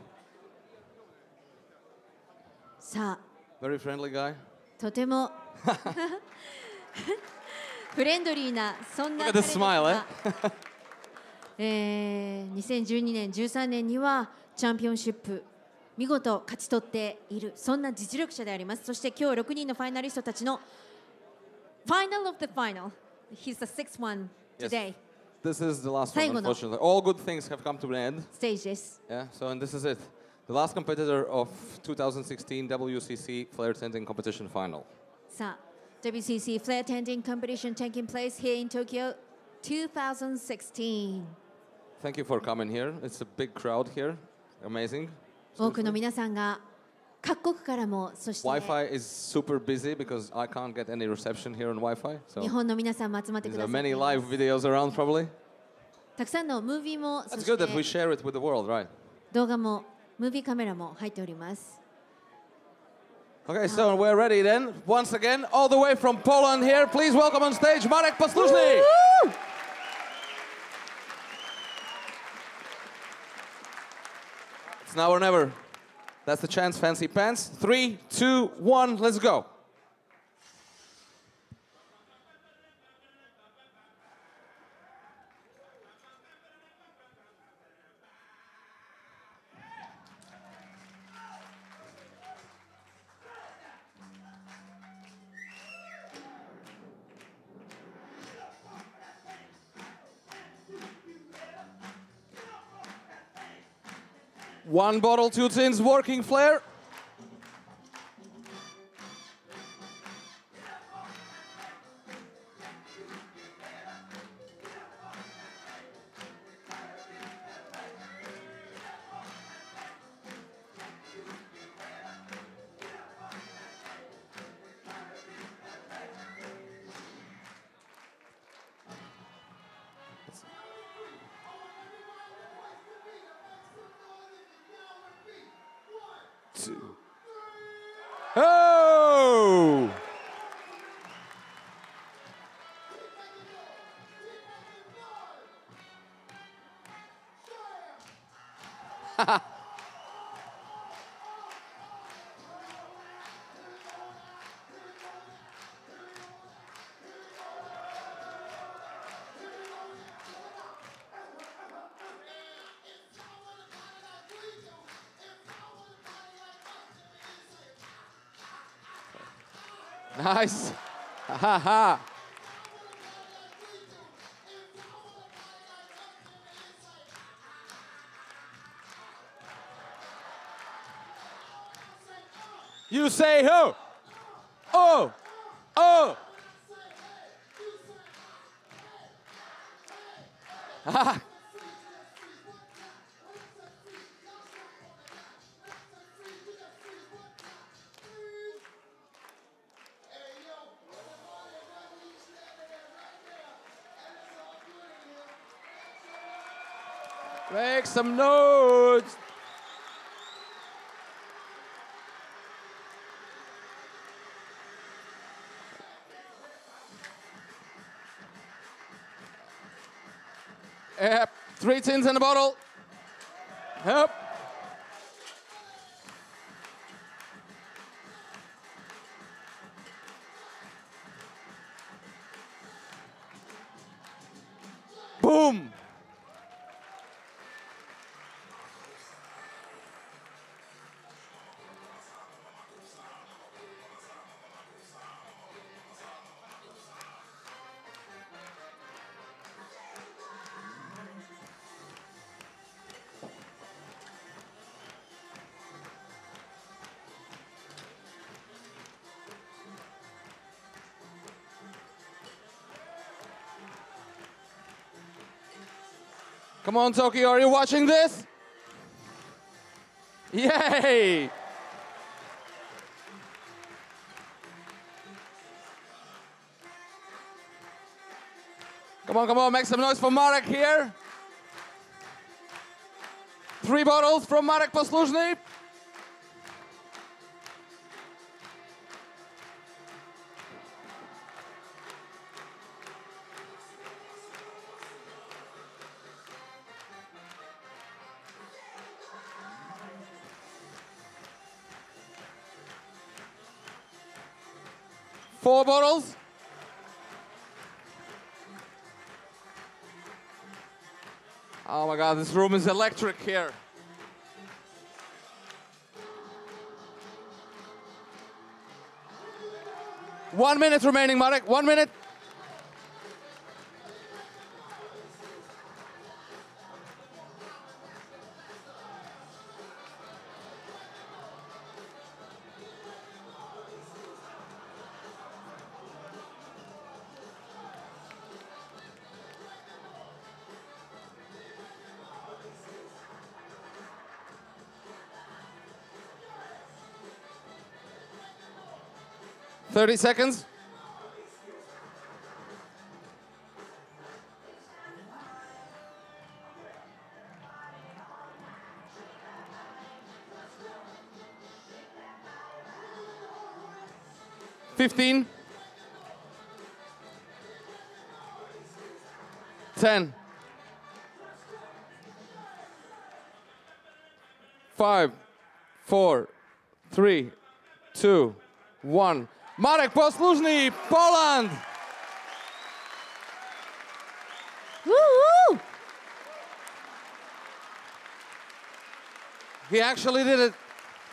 さあ、 Very friendly guy. とてもフレンドリーなそんな Look 彼 at で the す smile, が、2012年13年にはチャンピオンシップ見事勝ち取っているそんな実力者であります。そして今日6人のファイナリストたちの Final of the Final. He's the sixth one Yes. today. This is the last one, 最後の unfortunately. All good things have come to an end. ステージです。 Yeah, so and this is it. The last competitor of 2016 WCC Flairtending competition final. さあ、WCC Flairtending competition taking place here in Tokyo 2016. Thank you for coming here. It's a big crowd here. Amazing. 多くの皆さんが各国からも、そして Wi-Fi is super busy because I can't get any reception here on Wi-Fi. 日 So 本の皆さんも集まってく there だ are さってい many ます live videos around probably. たくさんのムービーも、そ That's し good that we て share it with the world, right? 動画も、ムービーカメラも入っております。 Okay, so we're ready then. Once again, all the way from Poland here, please welcome on stage Marek Posluszny. It's now or never. That's the chance, fancy pants. 3, 2, 1, let's go. One bottle, two tins, working Flair. Two. Oh! Nice. Ha ha. You say who? Oh. Oh. Ha. Make some noise. Yep, 3 tins in a bottle. Yep. Boom. Come on, Tokyo, are you watching this? Yay! Come on, make some noise for Marek here. 3 bottles from Marek Posluszny. Four bottles. Oh my God, this room is electric here. One minute remaining, Marek. 1 minute. $30 seconds. $15. 10. 5, 4, 3, 2, 1. Marek Posluszny, Poland! Woo! He actually did it.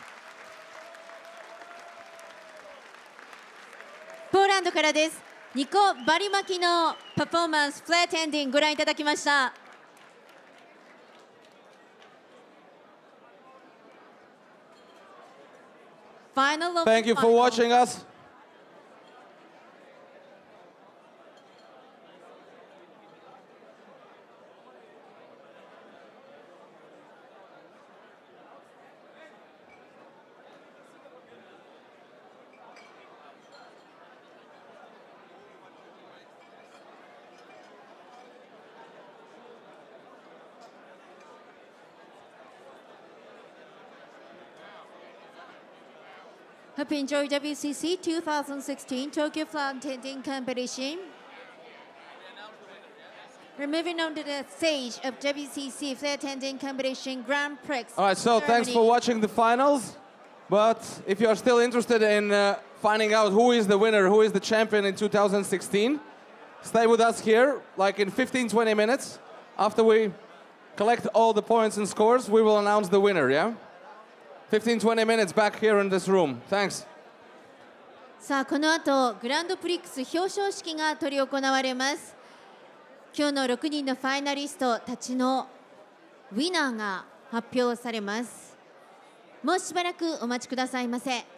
ポーランドからです。ニコ・バリマキのパフォーマンス、フレアテンディングご覧いただきました。Final of Thank the you for final. watching us. Hope you enjoyed WCC 2016 Tokyo Flairtending competition. We're moving on to the stage of WCC Flairtending competition Grand Prix. All right, so thanks for ceremony. watching the finals. But if you are still interested in finding out who is the winner, who is the champion in 2016, stay with us here, like in 15-20 minutes. After we collect all the points and scores, we will announce the winner, yeah? 15-20 minutes back here in this room. Thanks. さあこの後グランドプリックス表彰式が執り行われます。今日の6人のファイナリストたちのウィナーが発表されます。もうしばらくお待ちくださいませ。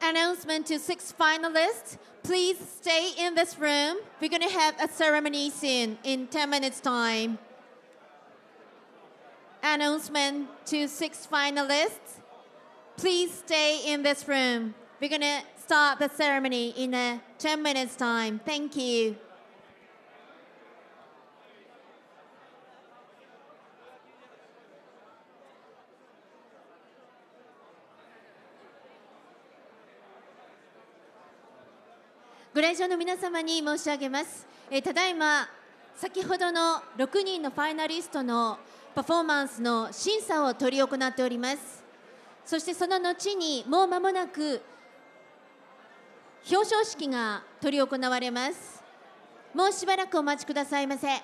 Announcement to 6 finalists. Please stay in this room. We're going to have a ceremony soon in 10 minutes time. Announcement to 6 finalists. Please stay in this room. We're going to start the ceremony in 10 minutes time. Thank you.ご来場の皆様に申し上げます。ただいま先ほどの6人のファイナリストのパフォーマンスの審査を執り行っております。そしてその後にもう間もなく表彰式が執り行われます。もうしばらくお待ちくださいませ。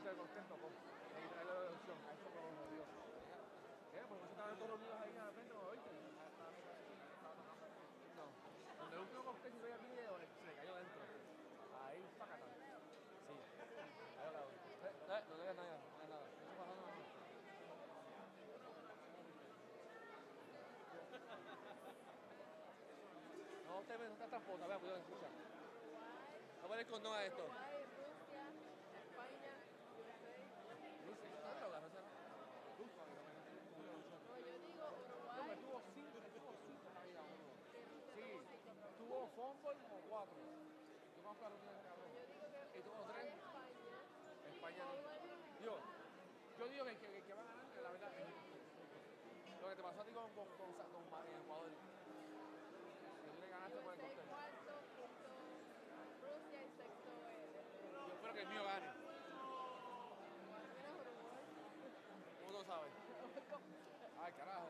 estoy contento con traerle la deducción. A eso como jodido. Pues eso estaban todos reunidos ahí a la frente, ¿no lo oíste? No. Donde el último cóctel que aquí se le cayó dentro. Ahí, pácata. Sí. Ahí lo hago. No digas nada, no digas nada. Eso pasó nada más. No te ves, no te transporta, vea, cuidado, escucha. Vamos a poner condón a esto. Rusia, España, Rusia, ¿no droga? No sé. no, yo digo No, Uruguay, tuvo cinco en la vida uno. Sí, tuvo fútbol como 4. Yo conozco a Rusia de cabrón. yo digo que Y tuvo 3. España, España no. Yo digo que va a ganar, la verdad, lo que te pasó a ti con Ecuador. Que tú le ganaste por el USA cóctel. cuarto, quinto Rusia y sexto Yo espero que el mío gane. menos Uruguay. ¿Cómo tú sabes? Ay, carajo.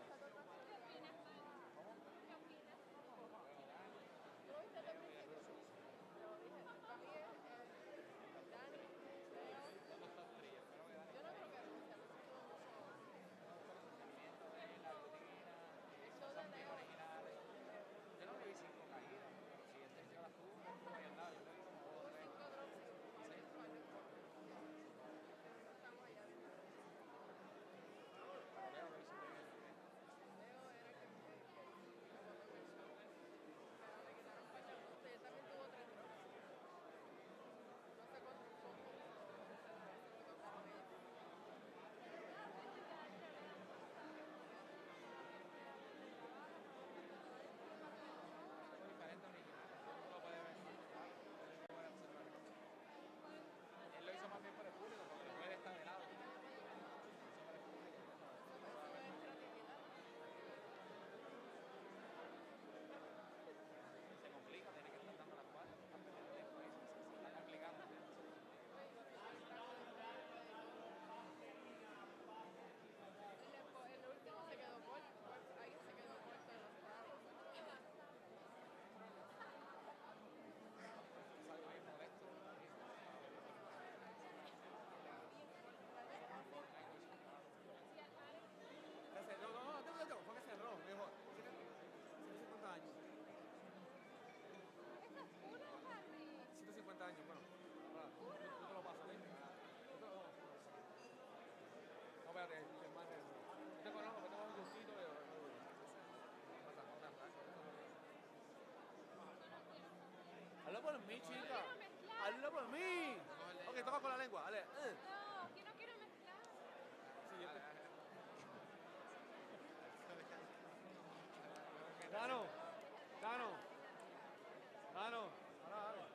¿No viste el principio? Lo dije, para mí es Dani, Leo. Yo no creo que Rusia, no sé si vamos el show de Leo. Yo no le vi 5 caídas, pero si el tercio las tuvo, estuvo ahí al lado. Yo le vi como Hubo 2 o 3. 5 drops y 6 fallos. Estamos allá. Leo lo hizo muy bien. Leo era el que me botó en el show. Pero le quitaron falta al gusto y él también tuvo 3 drops. No sé cuántos son. Me tocaron ellos. Es diferente original. Uno lo puede ver más. Puede observar. Él lo hizo más bien por el público, porque el juez está de lado. Lo hizo por el público. Eso es creatividad. Se complica, tiene que estar dando las cuatro. Está perdiendo tiempo ahí. Se está complicando. El último se quedó corto. Alguien se quedó corto en los pagos. Es algo bien molesto. No, fue que cerró. Me dijo, tiene 150 años. 150 años, bueno. Yo te lo paso, ¿eh? No, espérate, hermano. Yo te conozco, que tengo un gustito. Hazlo por mí, chica. Hazlo por mí. Ok, toca con la lengua. Dale. No, que no quiero mezclar. Sí, Dano. Ahora, dale.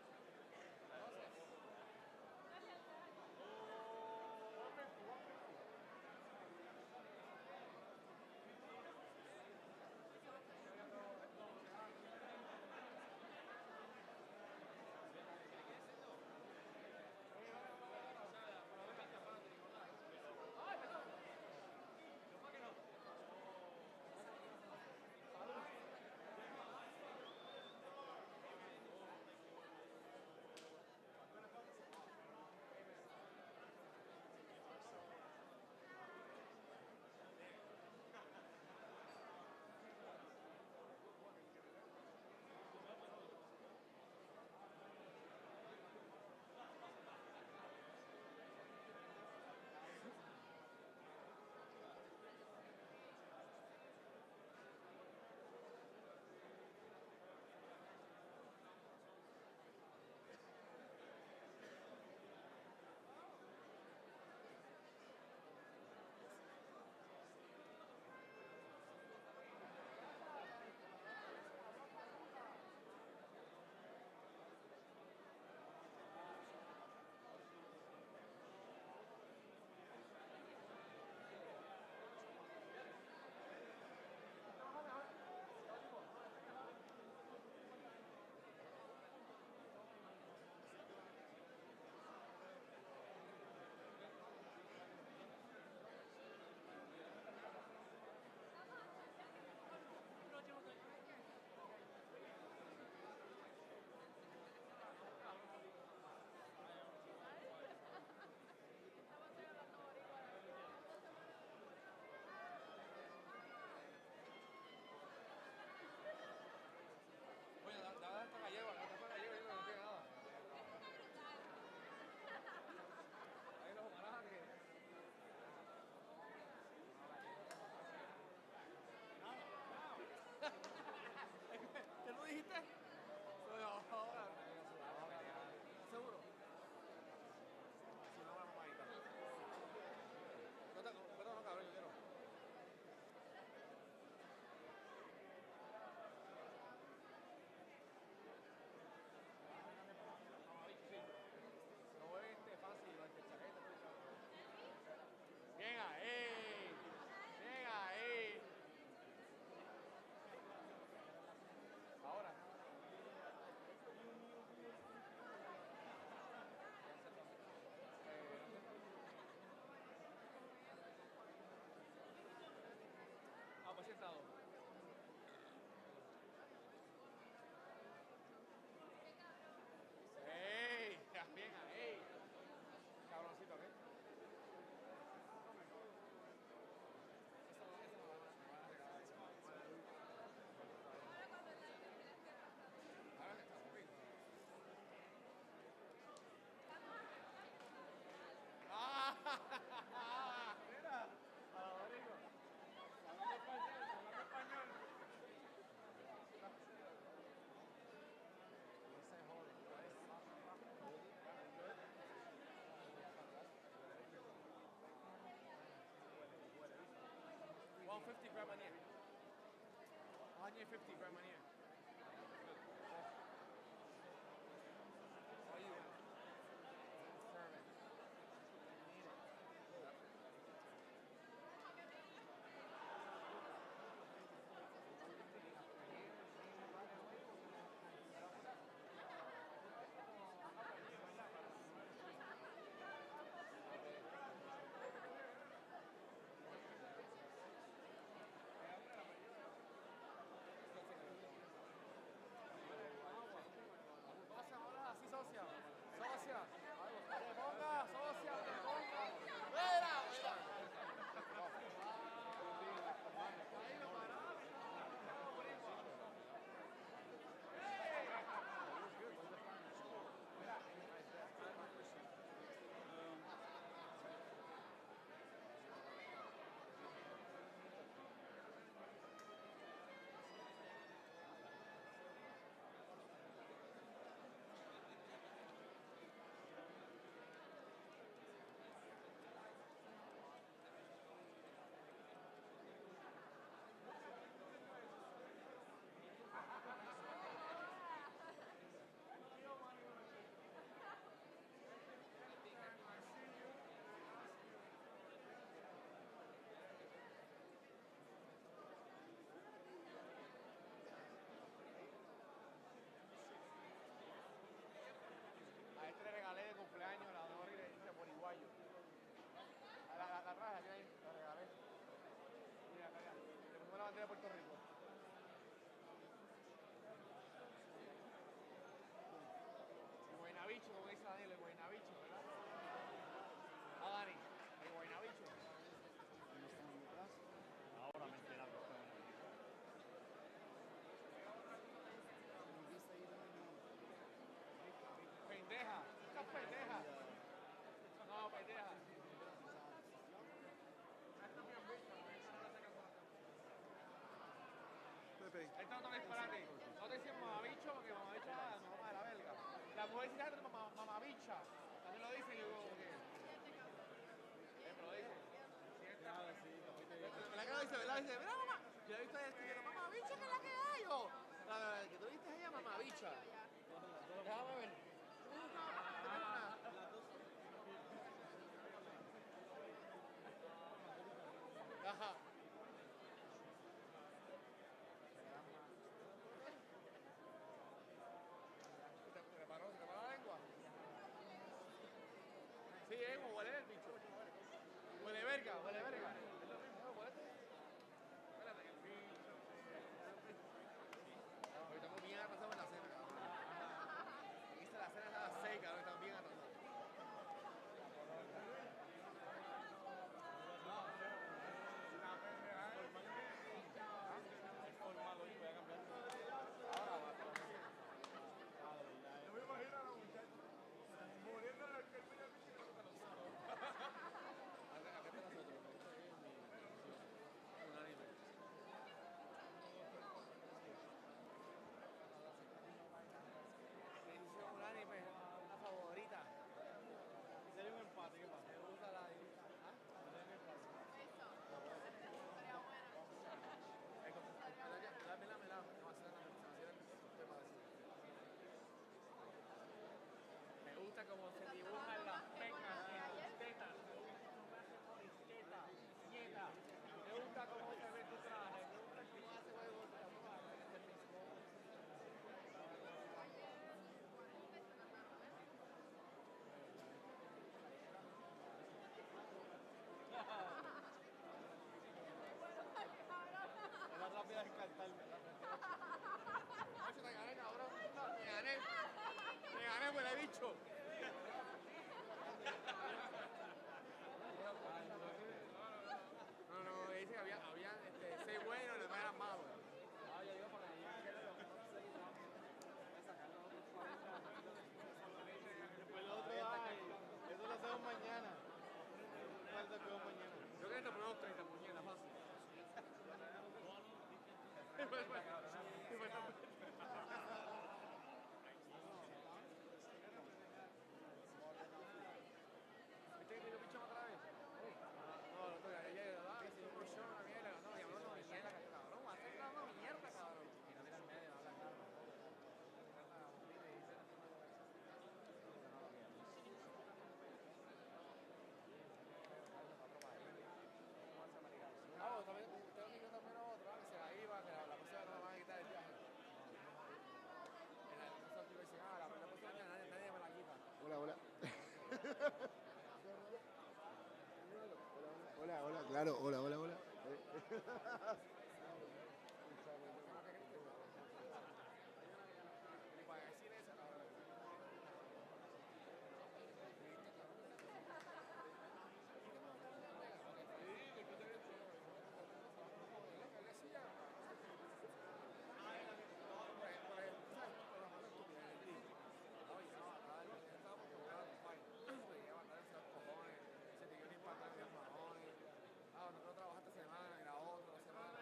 me 50 grab money. How are you? Servant. Need it. Así, socia. Socia. Te ponga, socia, te ponga. Mira, mira. Ahí lo paramos. A este le regalé de cumpleaños la Dori de por iguayo. La traje, aquí ahí, la regalé. Mira, acá ya. Le pusimos la bandera de Puerto Rico. El guaynabicho, como dice Daniel, el guaynabicho, ¿verdad? Ah, Dani, el guaynabicho. Ahora me enteran que está bueno. Pendeja, esta pendeja. No, pendeja. Esta es mi ambición, esta no la sacan por acá. Esta no toca disparate. No te dicen mamabicho porque mamabicho es la mamá de la verga. La mujer dice mamabicha. También lo dice y yo digo, ¿qué? Pero lo dice. ¿Verdad que lo dice? ¿Verdad? Dice, mira mamá. Yo he visto diciendo, mamabicha, que es la que hay. Yo, la que tú viste a ella, mamabicha. Déjame ver. Ajá. ¿Se te paró la lengua? Sí, huele el bicho. Huele verga, huele verga. Espérate, el bicho. Hoy estamos bien atrasados en la cena, cabrón. La cena estaba seca, ahora estamos bien atrasados. Es formal hoy, voy a cambiar. Ahora va a estar así. Yo me imagino a la muchacha muriendo en el que el niño dice que no lo sabe. Acá está nosotros. Un anime. Un anime, una favorita. Si hay un empate, ¿qué pasa? Me gusta la de... ¿Ah? Me gusta cómo se dibujan las pecas en tus tetas. Nieta. Me gusta cómo se ve tu traje. Me gusta cómo hace juego. Es más rápida que cantarme. Te gané, cabrón. Te gané. Te gané, pues le he dicho. No, dice que había 6 buenos y los demás eran malos. Ah, yo digo para que después lo otro, ay, eso lo hacemos mañana. Falta que mañana. Yo creo que te ponemos 30 puñetas, fácil. ¿Viste que lo pichamos otra vez? No, ella le da, si un pichón, una mierda, no, y hablando de mierda, cabrón, hacer una mierda, cabrón. Hola, hola, claro, hola, hola, hola. Nosotros trabajamos esta semana y la otra semana.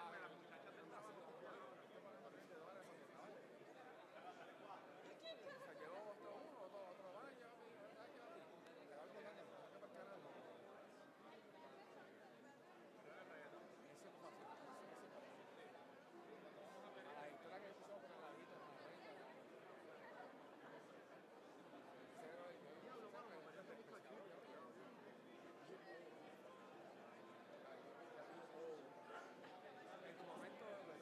Se quedó otro baño. La historia que empezó con el ladito. En tu momento,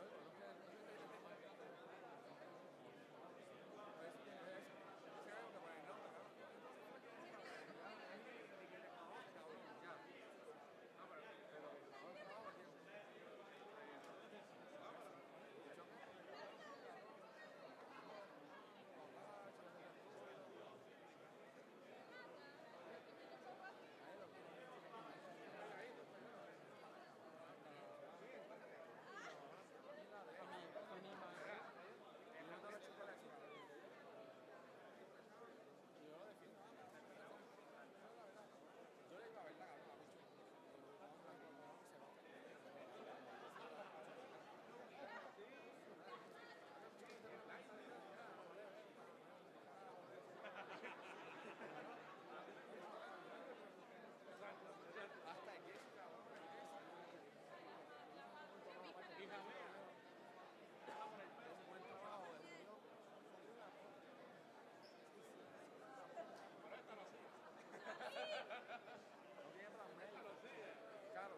Claro.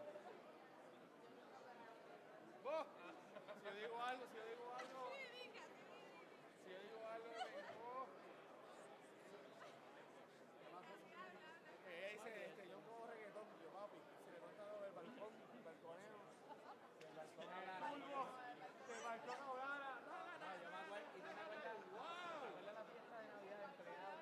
Vos, si yo digo algo, ella dice, yo como reggaetón, yo papi, si le cuento algo del balcón, del balconeo, del balcón hablara. Del balcón hablara. No, yo me acuerdo, y no me acuerdo, wow. ¿Me acuerdas la fiesta de Navidad de empleados?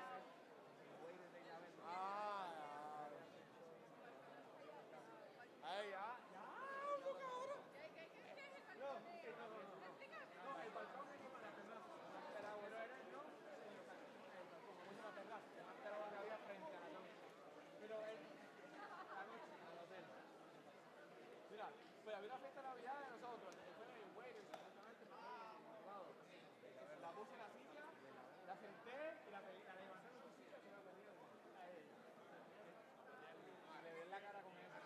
Ay, ya, cabrón. No, el balcón es como la terraza. Pero bueno, era el no, como la terraza, pero que había frente a la noche. Pero la noche, al hotel. Mira, pues había una fiesta de Navidad de nosotros, que fue en el güey, exactamente, la puse en la silla, la senté y la levanté en su silla y me la pedí a ella. Le di en la cara con eso.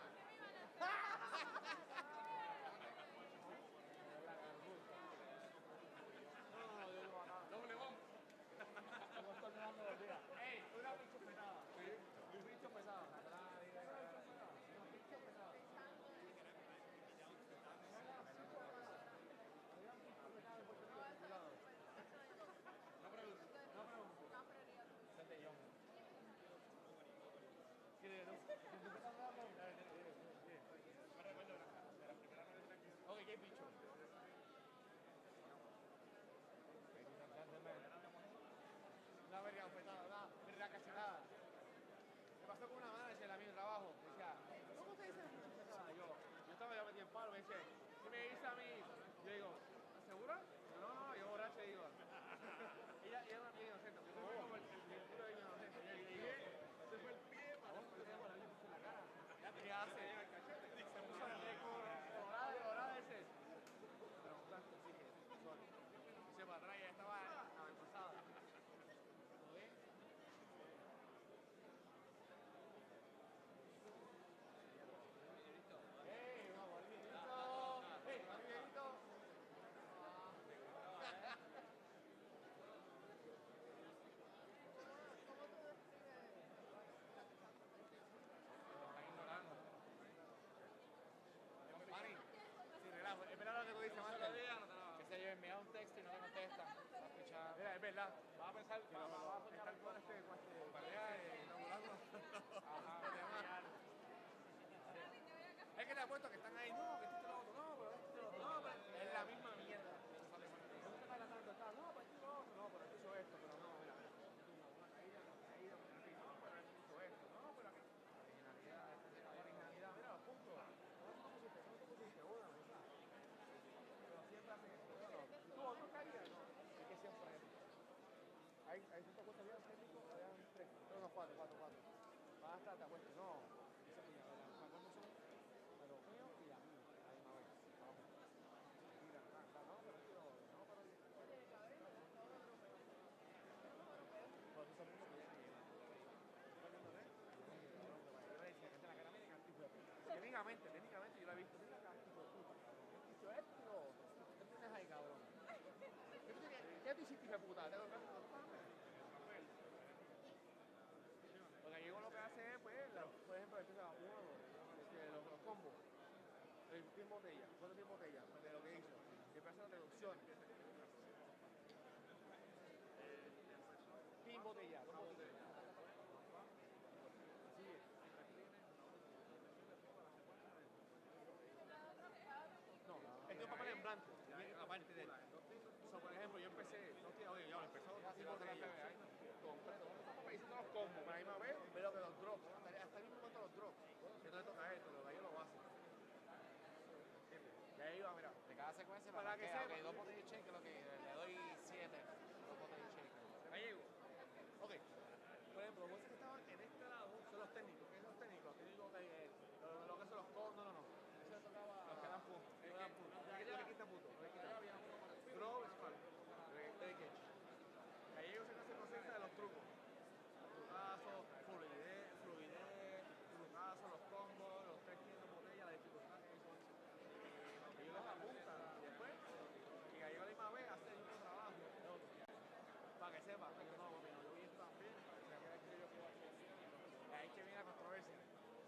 Doble bomba. Como estoy mirando los días. ¡Ey! Una bicho pesada. Sí. Un bicho pesado. Un bicho pesado. No pregunto. Vete yo. ¿Quieres? ¿No? Me recuerdo de la primera vez que... Ok, ¿qué bicho? Una verga ofertada, una verga cachetada. Me pasó con una manager a mí en el trabajo. Me decía, ¿cómo te dice? Yo estaba ya metido en palo, me dice, ¿qué me dice a mí? Yo digo, ¿segura? No, yo borracho y digo. Ella era una tía inocente, yo soy como el puro de inocente. Y le dije, se fue el pie para vos, pero tengo la luz en la cara. ¿Qué hace? Se puso el eco, dorada ese. Pero bastante, sí, suave. Se para atrás y ya estaba avanzada. ¿Todo bien? ¡Ey, vamos, Miguelito! ¡Ey, Miguelito! Mani, sí, relajo. Es verdad lo que tú dices, Mani. Que se lleven enviado un texto y no te contestan. Mira, es verdad. Vas a pensar que va a soñar con este pareja de Es que te apuesto que están ahí, no, que esto y lo otro, no, pero esto y lo otro, no, pero es la misma mierda. No te está tratando, está, no, pero esto y lo otro, no, pero esto hizo esto, pero no, mira, una caída, no, pero esto hizo esto, no, pero aquí. Originalidad, mira, los puntos. ¿Cuánto pusiste? Una, ¿verdad? Pero siempre hacen esto, bueno, ¿y tú otro caída? No, es que siempre es. Ahí tú te acuestas bien técnico, habían tres, no, cuatro. Vas hasta te acuestas, no, esa es mía, ¿verdad? ¿Cuántos son? A los míos y a mí, a la misma vez. Vamos. Mira, no, pero tío, no, pero. Pues eso es mucho que ya me lleva. ¿Estás viendo, eh? Yo le decía, que se la cara mía, tipo de puta. Técnicamente yo la he visto, mira acá, tipo de puta, cabrón. He dicho esto y lo otro. ¿Qué tienes ahí, cabrón? ¿Qué tú hiciste, hijo de puta? Tengo que porque allí lo que hace es, pues, por ejemplo, empieza uno, los combos. El pin botella, ¿cuánto pin botella? De lo que hizo. Y empieza las reducciones. Pin botella, dos botellas. Así es. No, este es un papel en blanco. Aparte de él. Por ejemplo, yo empecé, oye, ya empezó pin botella. Completo. Hice todos los combos, pero ahí me veo que los drops, hasta el mismo momento los drops. Que no le toca esto, lo que ellos lo hacen. Y ahí va, mira. De cada secuencia me Para que marqué, sepa. ok, 2 botellas de shake, lo que le doy 7, 2 botellas de shake. Ahí llego. Ok. Por ejemplo, los jueces que estaban en este lado son los técnicos. ¿Qué son los técnicos? Los técnicos que lo que son los codos, no. Eso le tocaba a los que dan puntos. No dan puntos. Lo que quita puntos. Drop, spark. Edge. Ahí ellos se hacen conciencia de los trucos. Trucazos, fluidez, trucazos, los combos, los 300 botellas, la dificultad que hizo. Ellos les apuntan después. Y ahí a la misma vez hace el mismo trabajo. Para que sepa, que yo no, yo vi esto también, para que sepa que yo puedo hacer. Y ahí que viene la controversia.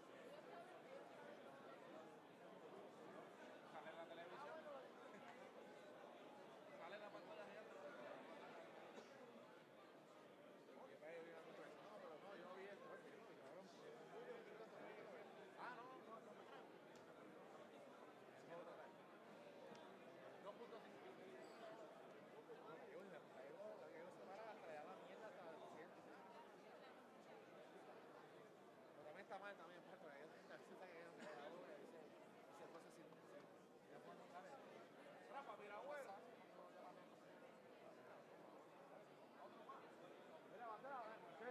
Sale en la televisión. Sale en la pantalla gigante. Y después viene la controversia. No, pero no, yo no vi esto. Oye, cabrón. Ah, no. 2.5. La que yo se para hasta le da la mierda hasta el presidente. Pero también está mal también, porque ellos tienen que ese cosa así. Ya cuando sale. Rafa, mira, abuelo. Mira, bandera, ¿qué?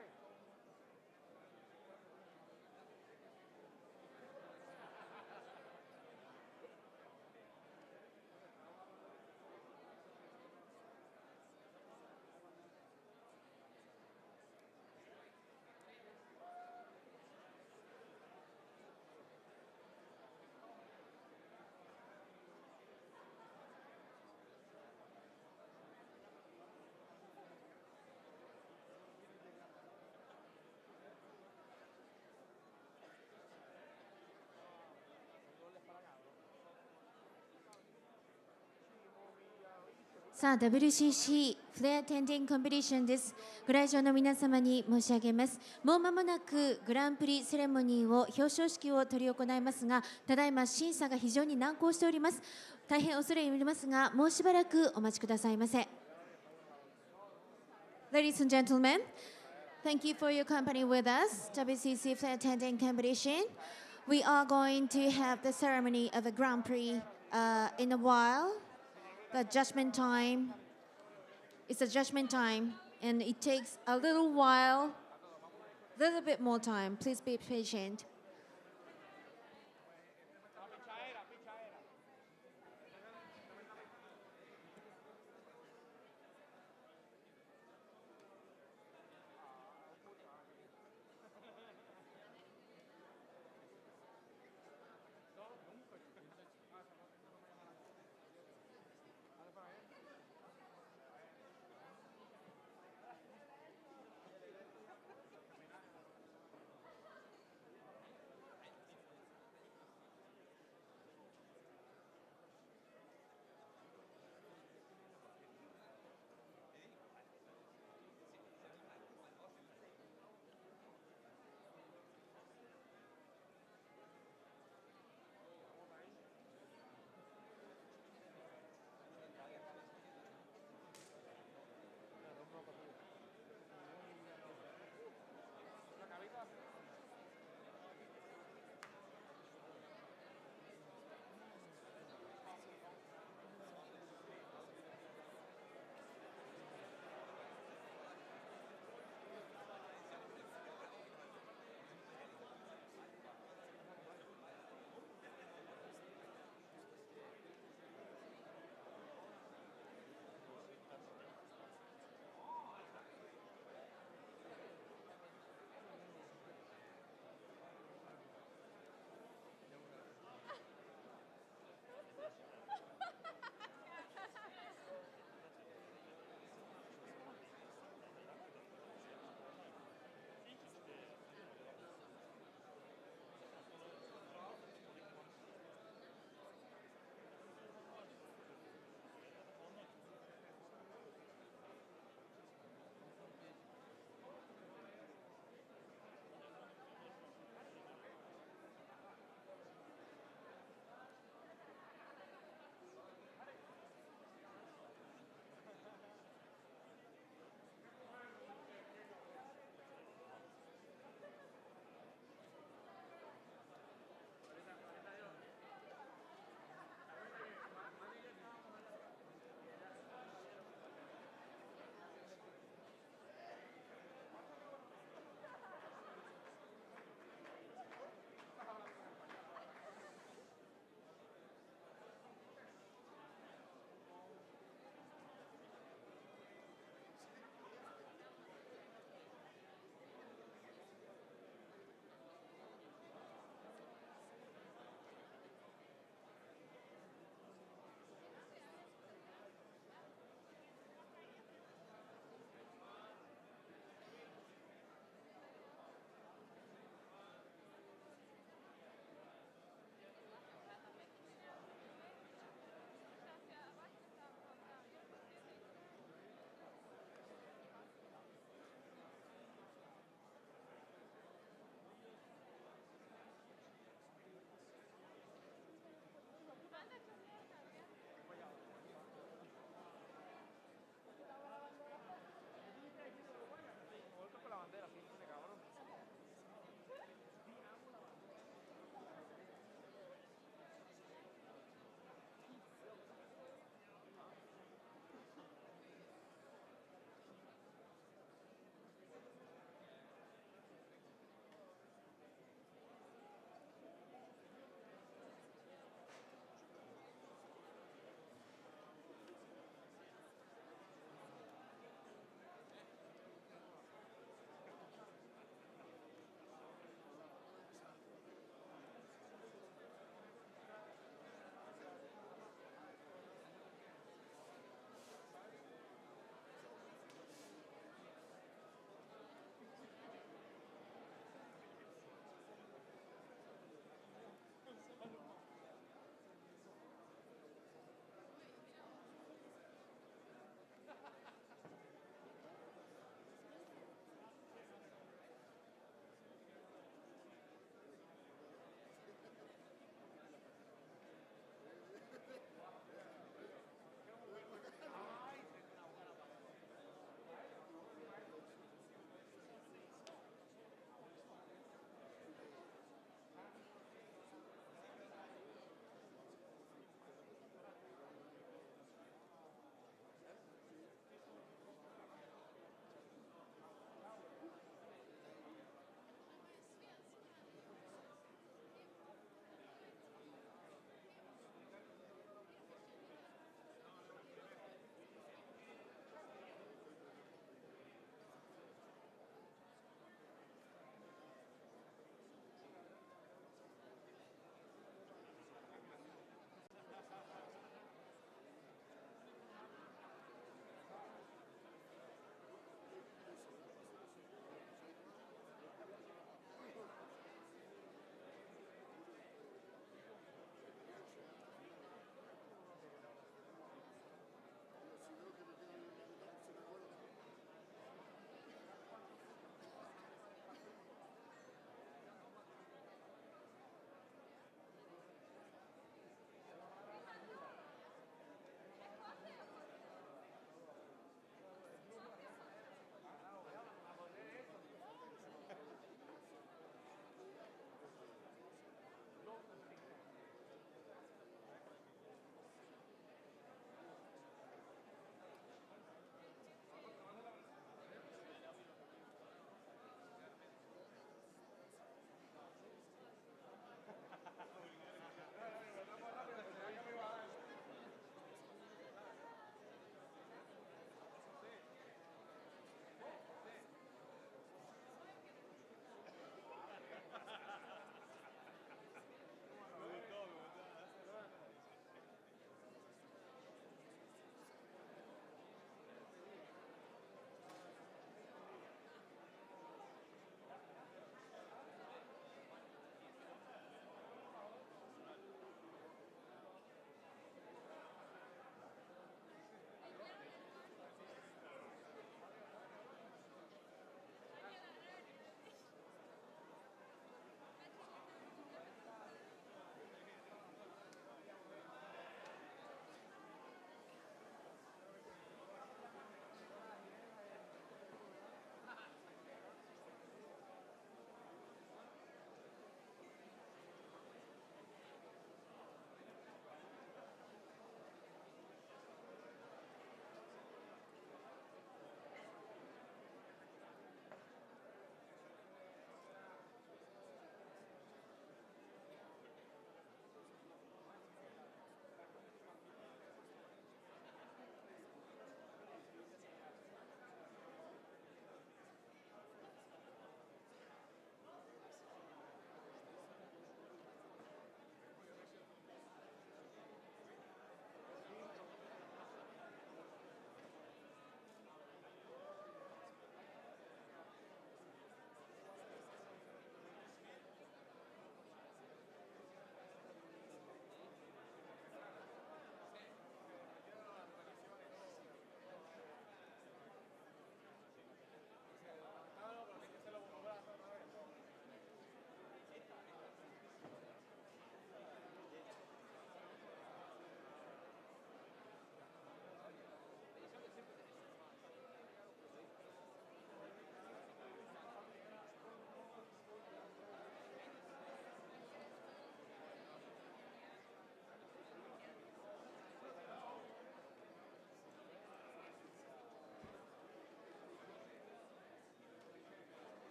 さあ WCC フレアテンディングコンペティションです。ご来場の皆様に申し上げます。もう間もなくグランプリセレモニーを表彰式を執り行いますが、ただいま審査が非常に難航しております。大変恐れ入りますが、もうしばらくお待ちくださいませ。Ladies and gentlemen, thank you for your company with us, WCC Flairtending competition. We are going to have the ceremony of a Grand Prix in a while. The judgment time, it's a judgment time, and it takes a little while, little bit more time. Please be patient.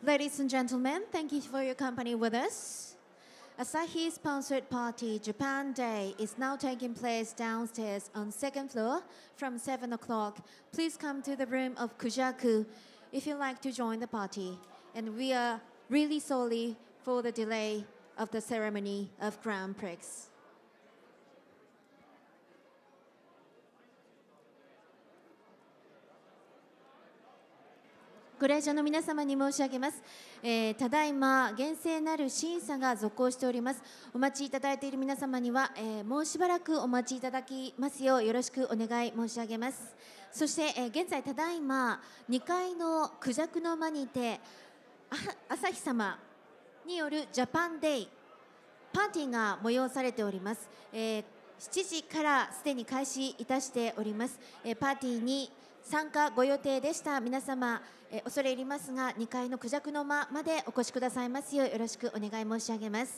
Ladies and gentlemen, thank you for your company with us. Asahi sponsored party Japan Day is now taking place downstairs on second floor from 7 o'clock. Please come to the room of Kujaku if you'd like to join the party. And we are really sorry for the delay of the ceremony of Grand Prix. ご来場の皆様に申し上げます。ただいま厳正なる審査が続行しております。お待ちいただいている皆様には、もうしばらくお待ちいただきますようよろしくお願い申し上げます。そして、現在ただいま2階のクジャクの間にて朝日様によるジャパンデイパーティーが催されております。7時からすでに開始いたしております。パーティーに参加ご予定でした皆様、恐れ入りますが2階のクジャクの間までお越しくださいますようよろしくお願い申し上げます。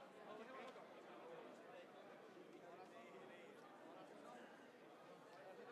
Ahorita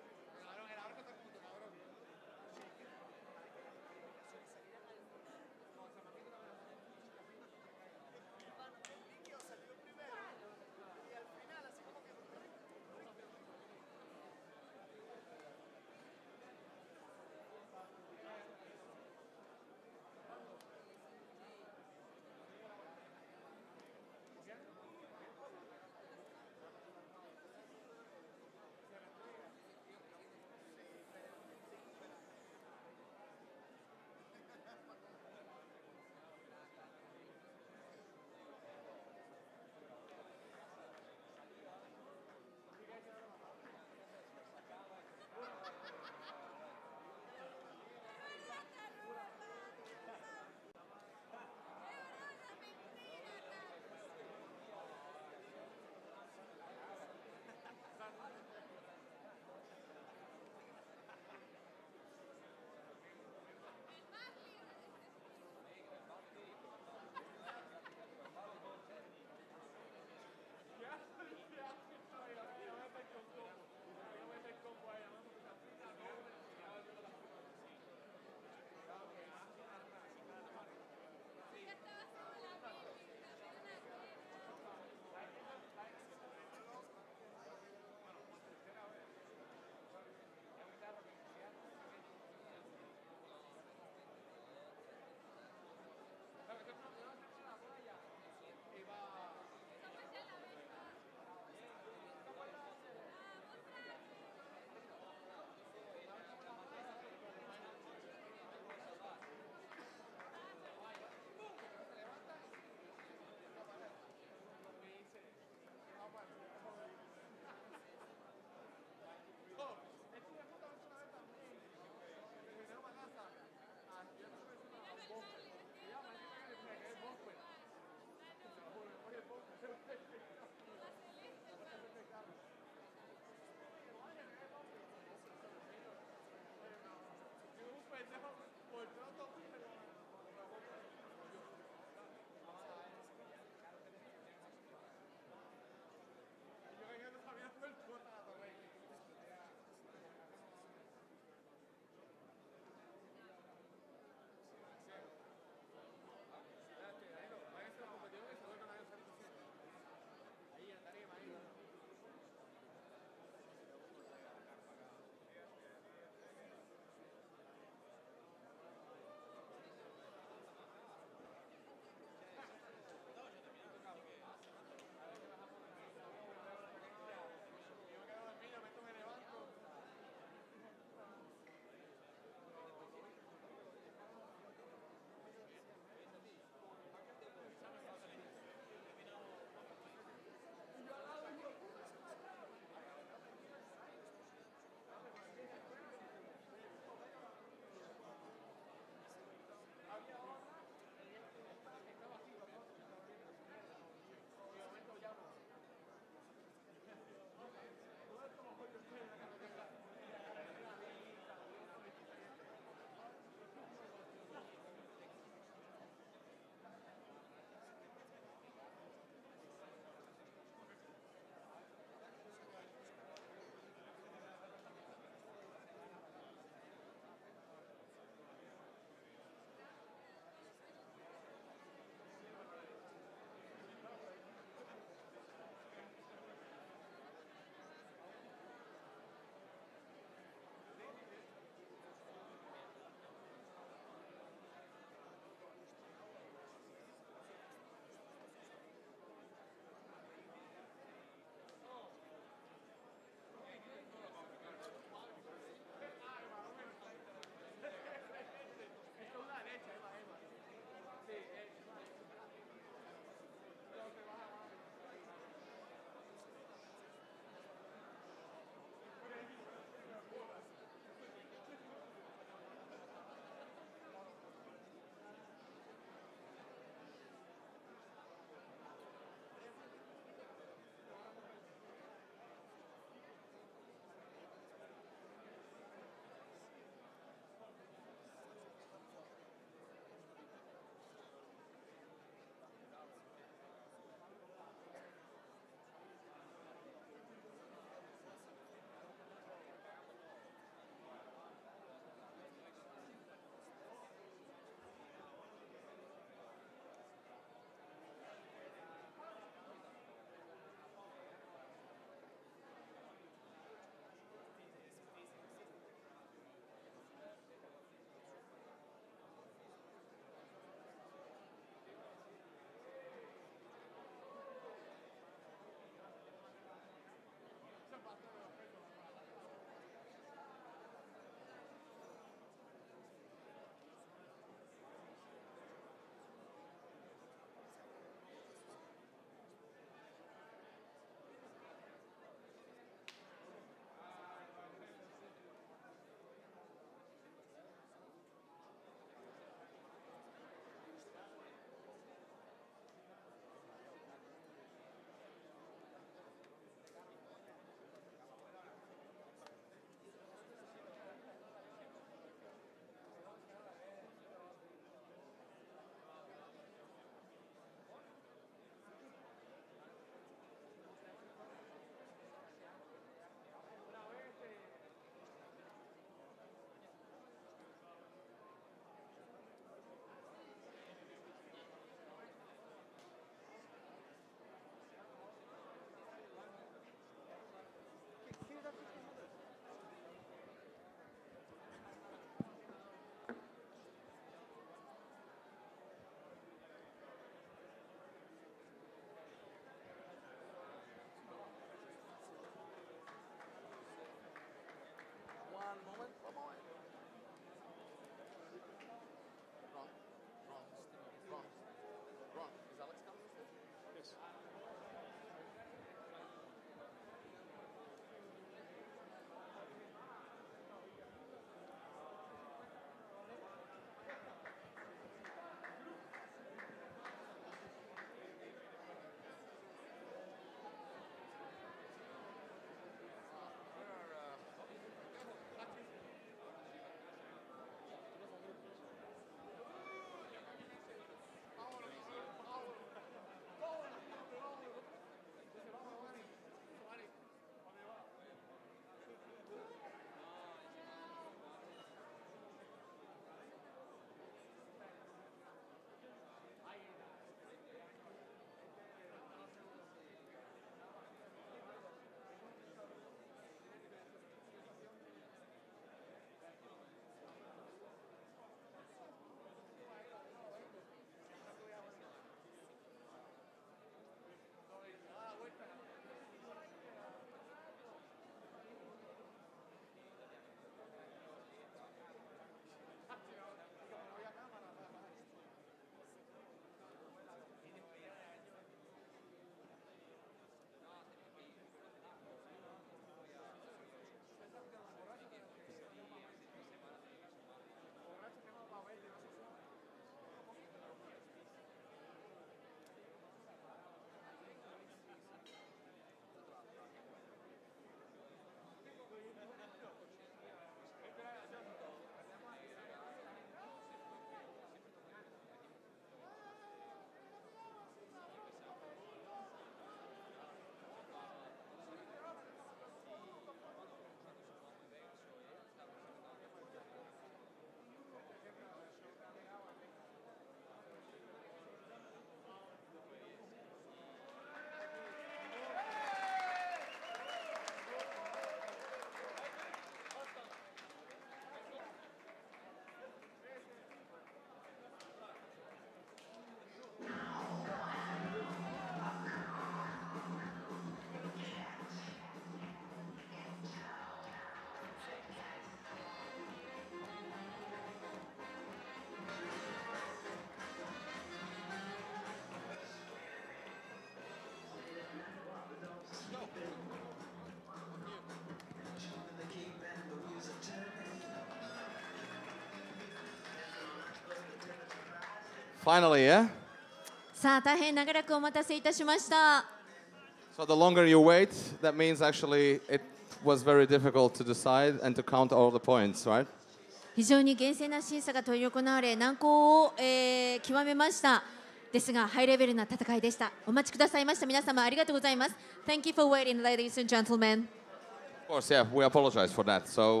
Finally, yeah? さあ、大変長らくお待たせいたしました。 So the longer you wait, that means actually it was very difficult to decide and to count all the points, right? 非常に厳正な審査が執り行われ、難航を、極めました。ですが、ハイレベルな戦いでした。お待ちくださいました皆様ありがとうございます。Thank you for waiting, ladies and gentlemen. Of course, yeah, we apologize for that. So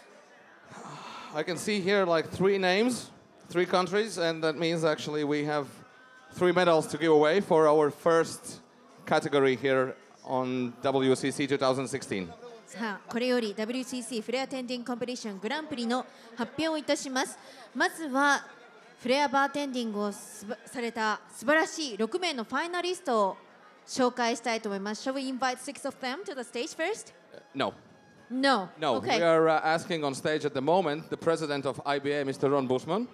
I can see here like 3 names, 3 countries, and that means actually we have 3 medals to give away for our first category here on WCC 2016. さあ、これより WCC フレアテンディングコンペティショングランプリの発表をいたします。まずはフレアバーテンディングをされた素晴らしい6名のファイナリストを紹介したいと思います。Shall we invite 6 of them to the stage first? No. No. No, Okay. we are asking on stage at the moment the president of IBA, Mr. Ron Bushman.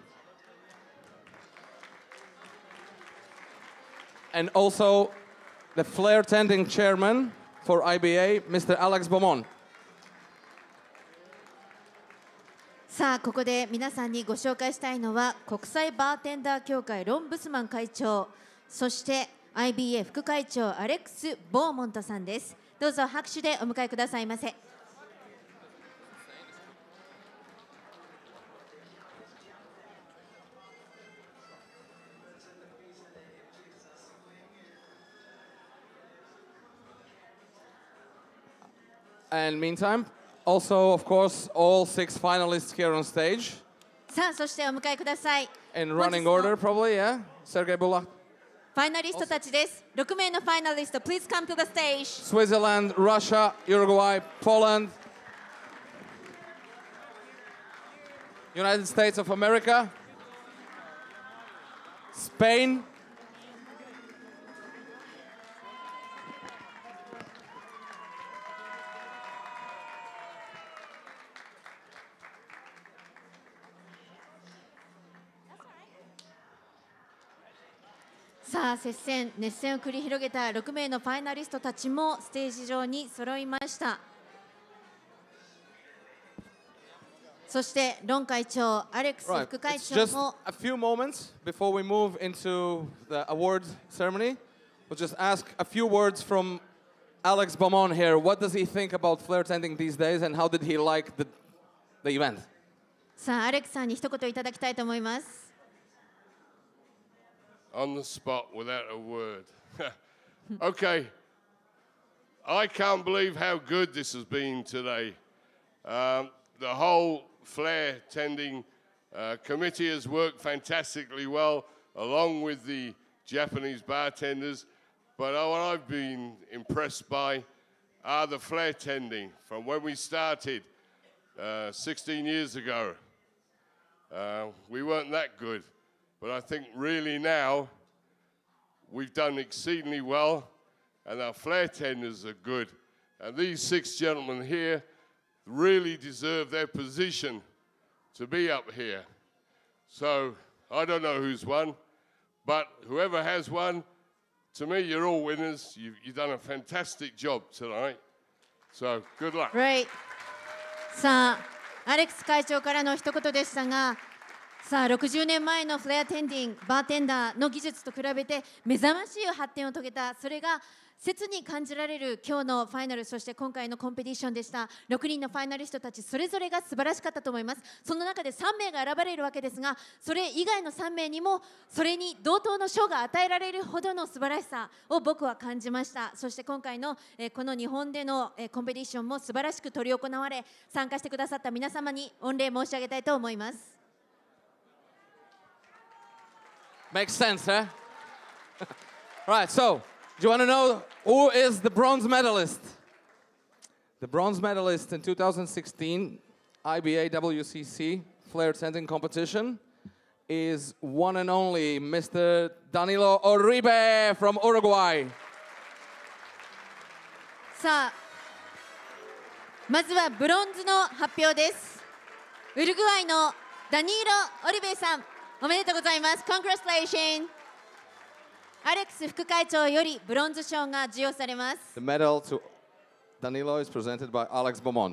And also the Flairtending chairman for IBA, Mr. Alex Beaumont. さあ、ここで皆さんにご紹介したいのは国際バーテンダー協会ロン・ブスマン会長、そして IBA 副会長アレックス・ボーモントさんです。どうぞ拍手でお迎えくださいませ。 And meantime, also, of course, all 6 finalists here on stage. さあ、そしてお迎えください。 In 本日 running の order, probably, yeah? Sergei Bulak. ファイナリストたちです。6名のファイナリスト、Please come to the stage. Switzerland, Russia, Uruguay, Poland, United States of America, Spain, さあ、熱戦を繰り広げた6名のファイナリストたちもステージ上に揃いました。そしてロン会長、アレックス Right. 副会 It's 長 just も a few moments before we move into the award ceremony. We'll just ask a few words from Alex Beaumont here. What does he think about Flairtending these days, and how did he like the event? さあ、アレックスさんに一言いただきたいと思います。 On the spot without a word. Okay. I can't believe how good this has been today. The whole Flairtending committee has worked fantastically well, along with the Japanese bartenders. But what I've been impressed by are the Flairtending from when we started 16 years ago. We weren't that good. But I think really now we've done exceedingly well, and our Flairtenders are good. And these 6 gentlemen here really deserve their position to be up here. So I don't know who's won, but whoever has won, to me, you're all winners. You've done a fantastic job tonight. So good luck. Right. さあ、アレックス会長からの一言でしたが、さあ60年前のフレアテンディングバーテンダーの技術と比べて目覚ましい発展を遂げた、それが切に感じられる今日のファイナル、そして今回のコンペティションでした。6人のファイナリストたちそれぞれが素晴らしかったと思います。その中で3名が選ばれるわけですが、それ以外の3名にもそれに同等の賞が与えられるほどの素晴らしさを僕は感じました。そして今回のこの日本でのコンペティションも素晴らしく執り行われ、参加してくださった皆様に御礼申し上げたいと思います。 Makes sense, huh? Right, so do you want to know who is the bronze medalist? The bronze medalist in 2016 IBA WCC Flairtending competition is one and only Mr. Danilo Uribe from Uruguay. さあ、まずはブロンズの発表です。ウルグアイのダニーロ・オリベイさん、おめでとうございます。Congratulations! アレックス副会長よりブロンズ賞が授与されます。 The medal to Danilo is presented by Alex Beaumont.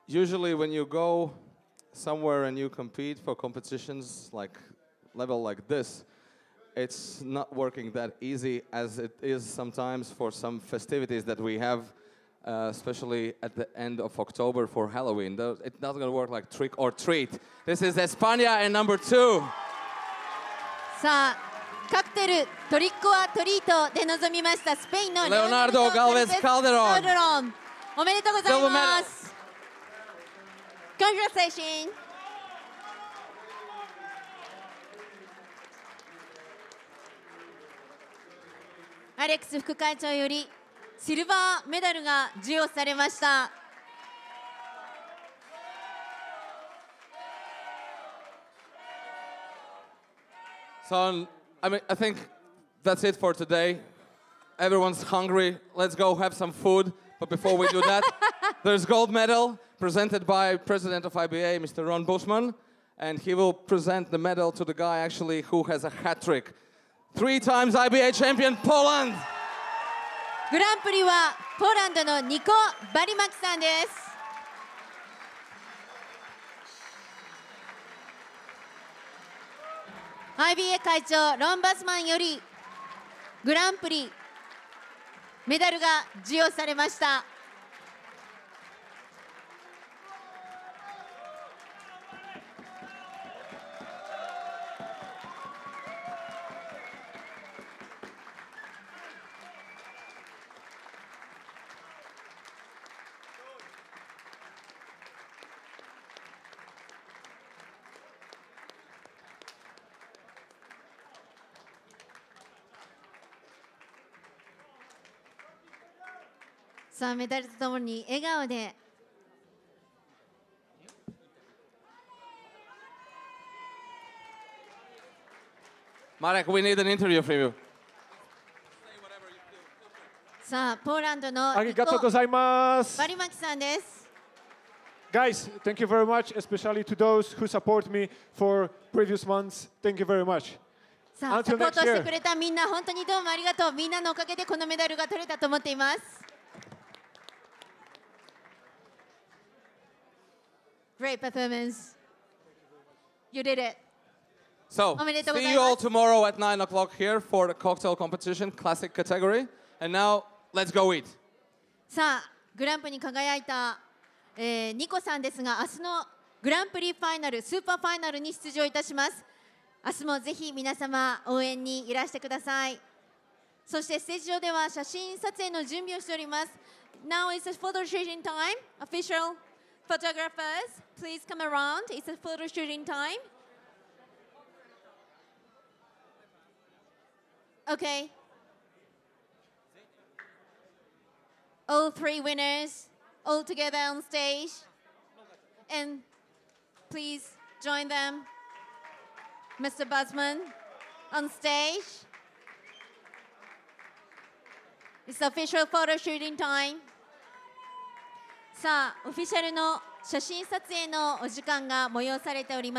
usually when you go somewhere and you compete for competitions like level like this, it's not working that easy as it is sometimes for some festivities that we have, especially at the end of October for Halloween. It's not going to work like trick or treat. This is España and number 2. さあカクテルトリックオアトリートで臨みましたスペインのレオナルド・ガルベス・カルデロン。 おめでとうございます。Congratulations。アレックス副会長よりシルバーメダルが授与されました。 So, I think that's it for today. Everyone's hungry. Let's go have some food. But before we do that, there's gold medal presented by President of IBA, Mr. Ron Bushman. And he will present the medal to the guy actually who has a hat trick. 3 times IBA champion, Poland! グランプリはポーランドのニコ・バリマキさんです。IBA 会長ロン・バスマンよりグランプリメダルが授与されました。さあメダルとともに笑顔で Marek, we need an interview from you. さあポーランドのありがとうございます。 バリマキさんです。 Guys, thank you very much, especially to those who support me for previous months. Thank you very much. さあサ Until ポー next トして year. くれたみんな本当にどうもありがとう。みんなのおかげでこのメダルが取れたと思っています。Great performance. You did it. So, see you all tomorrow at 9 o'clock here for the cocktail competition, classic category. And now, let's go eat. さあグランプリに輝いた、ニコさんですが、明日のグランプリファイナル、スーパーファイナルに出場いたします。明日もぜひ皆様応援にいらしてください。そしてステージ上では写真撮影の準備をしております。Now is a photo shooting time. Official photographers, please come around. It's a photo shooting time. Okay. All 3 winners all together on stage. And please join them. Mr. Busman on stage. It's official photo shooting time. さあ、オフィシャルの写真撮影のお時間が催されております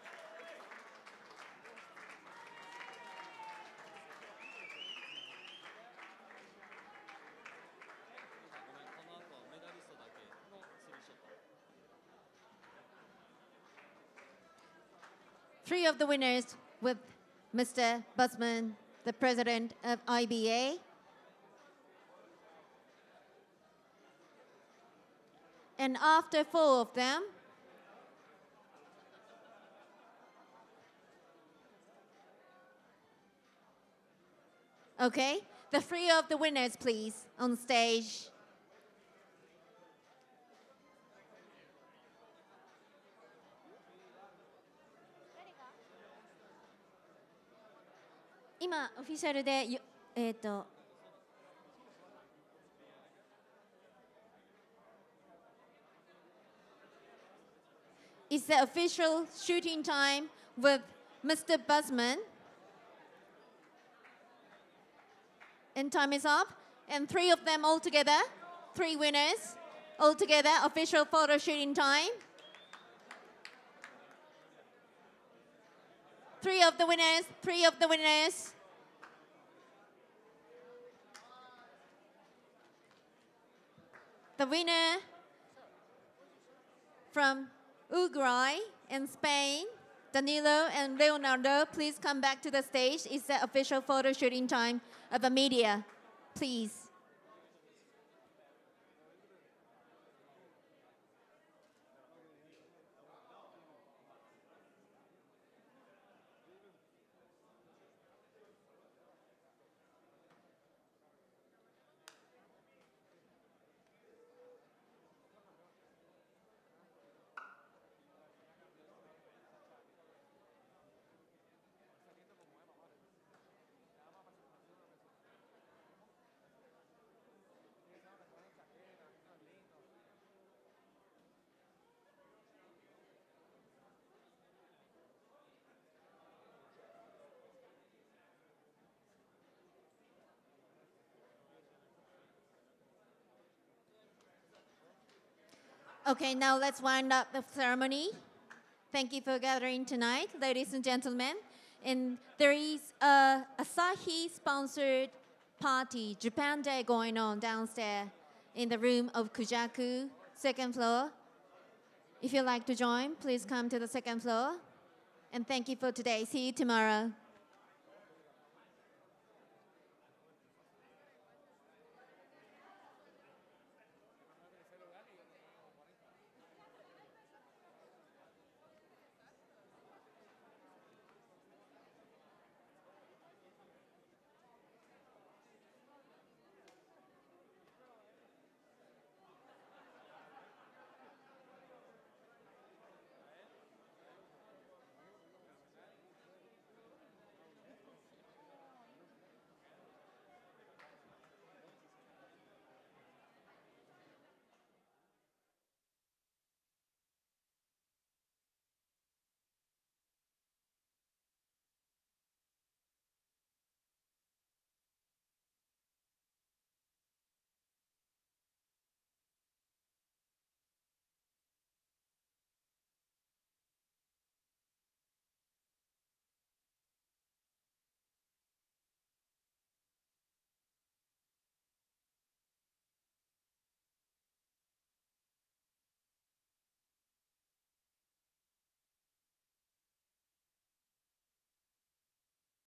。Three of the winners with Mr. Busman, the president of IBA. And after 4 of them, okay, the 3 of the winners, please, on stage. Now, オフィシャルでIt's the official shooting time with Mr. Busman. And time is up. And 3 of them all together, 3 winners, all together, official photo shooting time. 3 of the winners, 3 of the winners. The winner from Uruguay and Spain, Danilo and Leonardo, please come back to the stage. It's the official photo shooting time of the media. Please. Okay, now let's wind up the ceremony. Thank you for gathering tonight, ladies and gentlemen. And there is a Asahi-sponsored party, Japan Day, going on downstairs in the room of Kujaku, second floor. If you'd like to join, please come to the second floor. And thank you for today. See you tomorrow.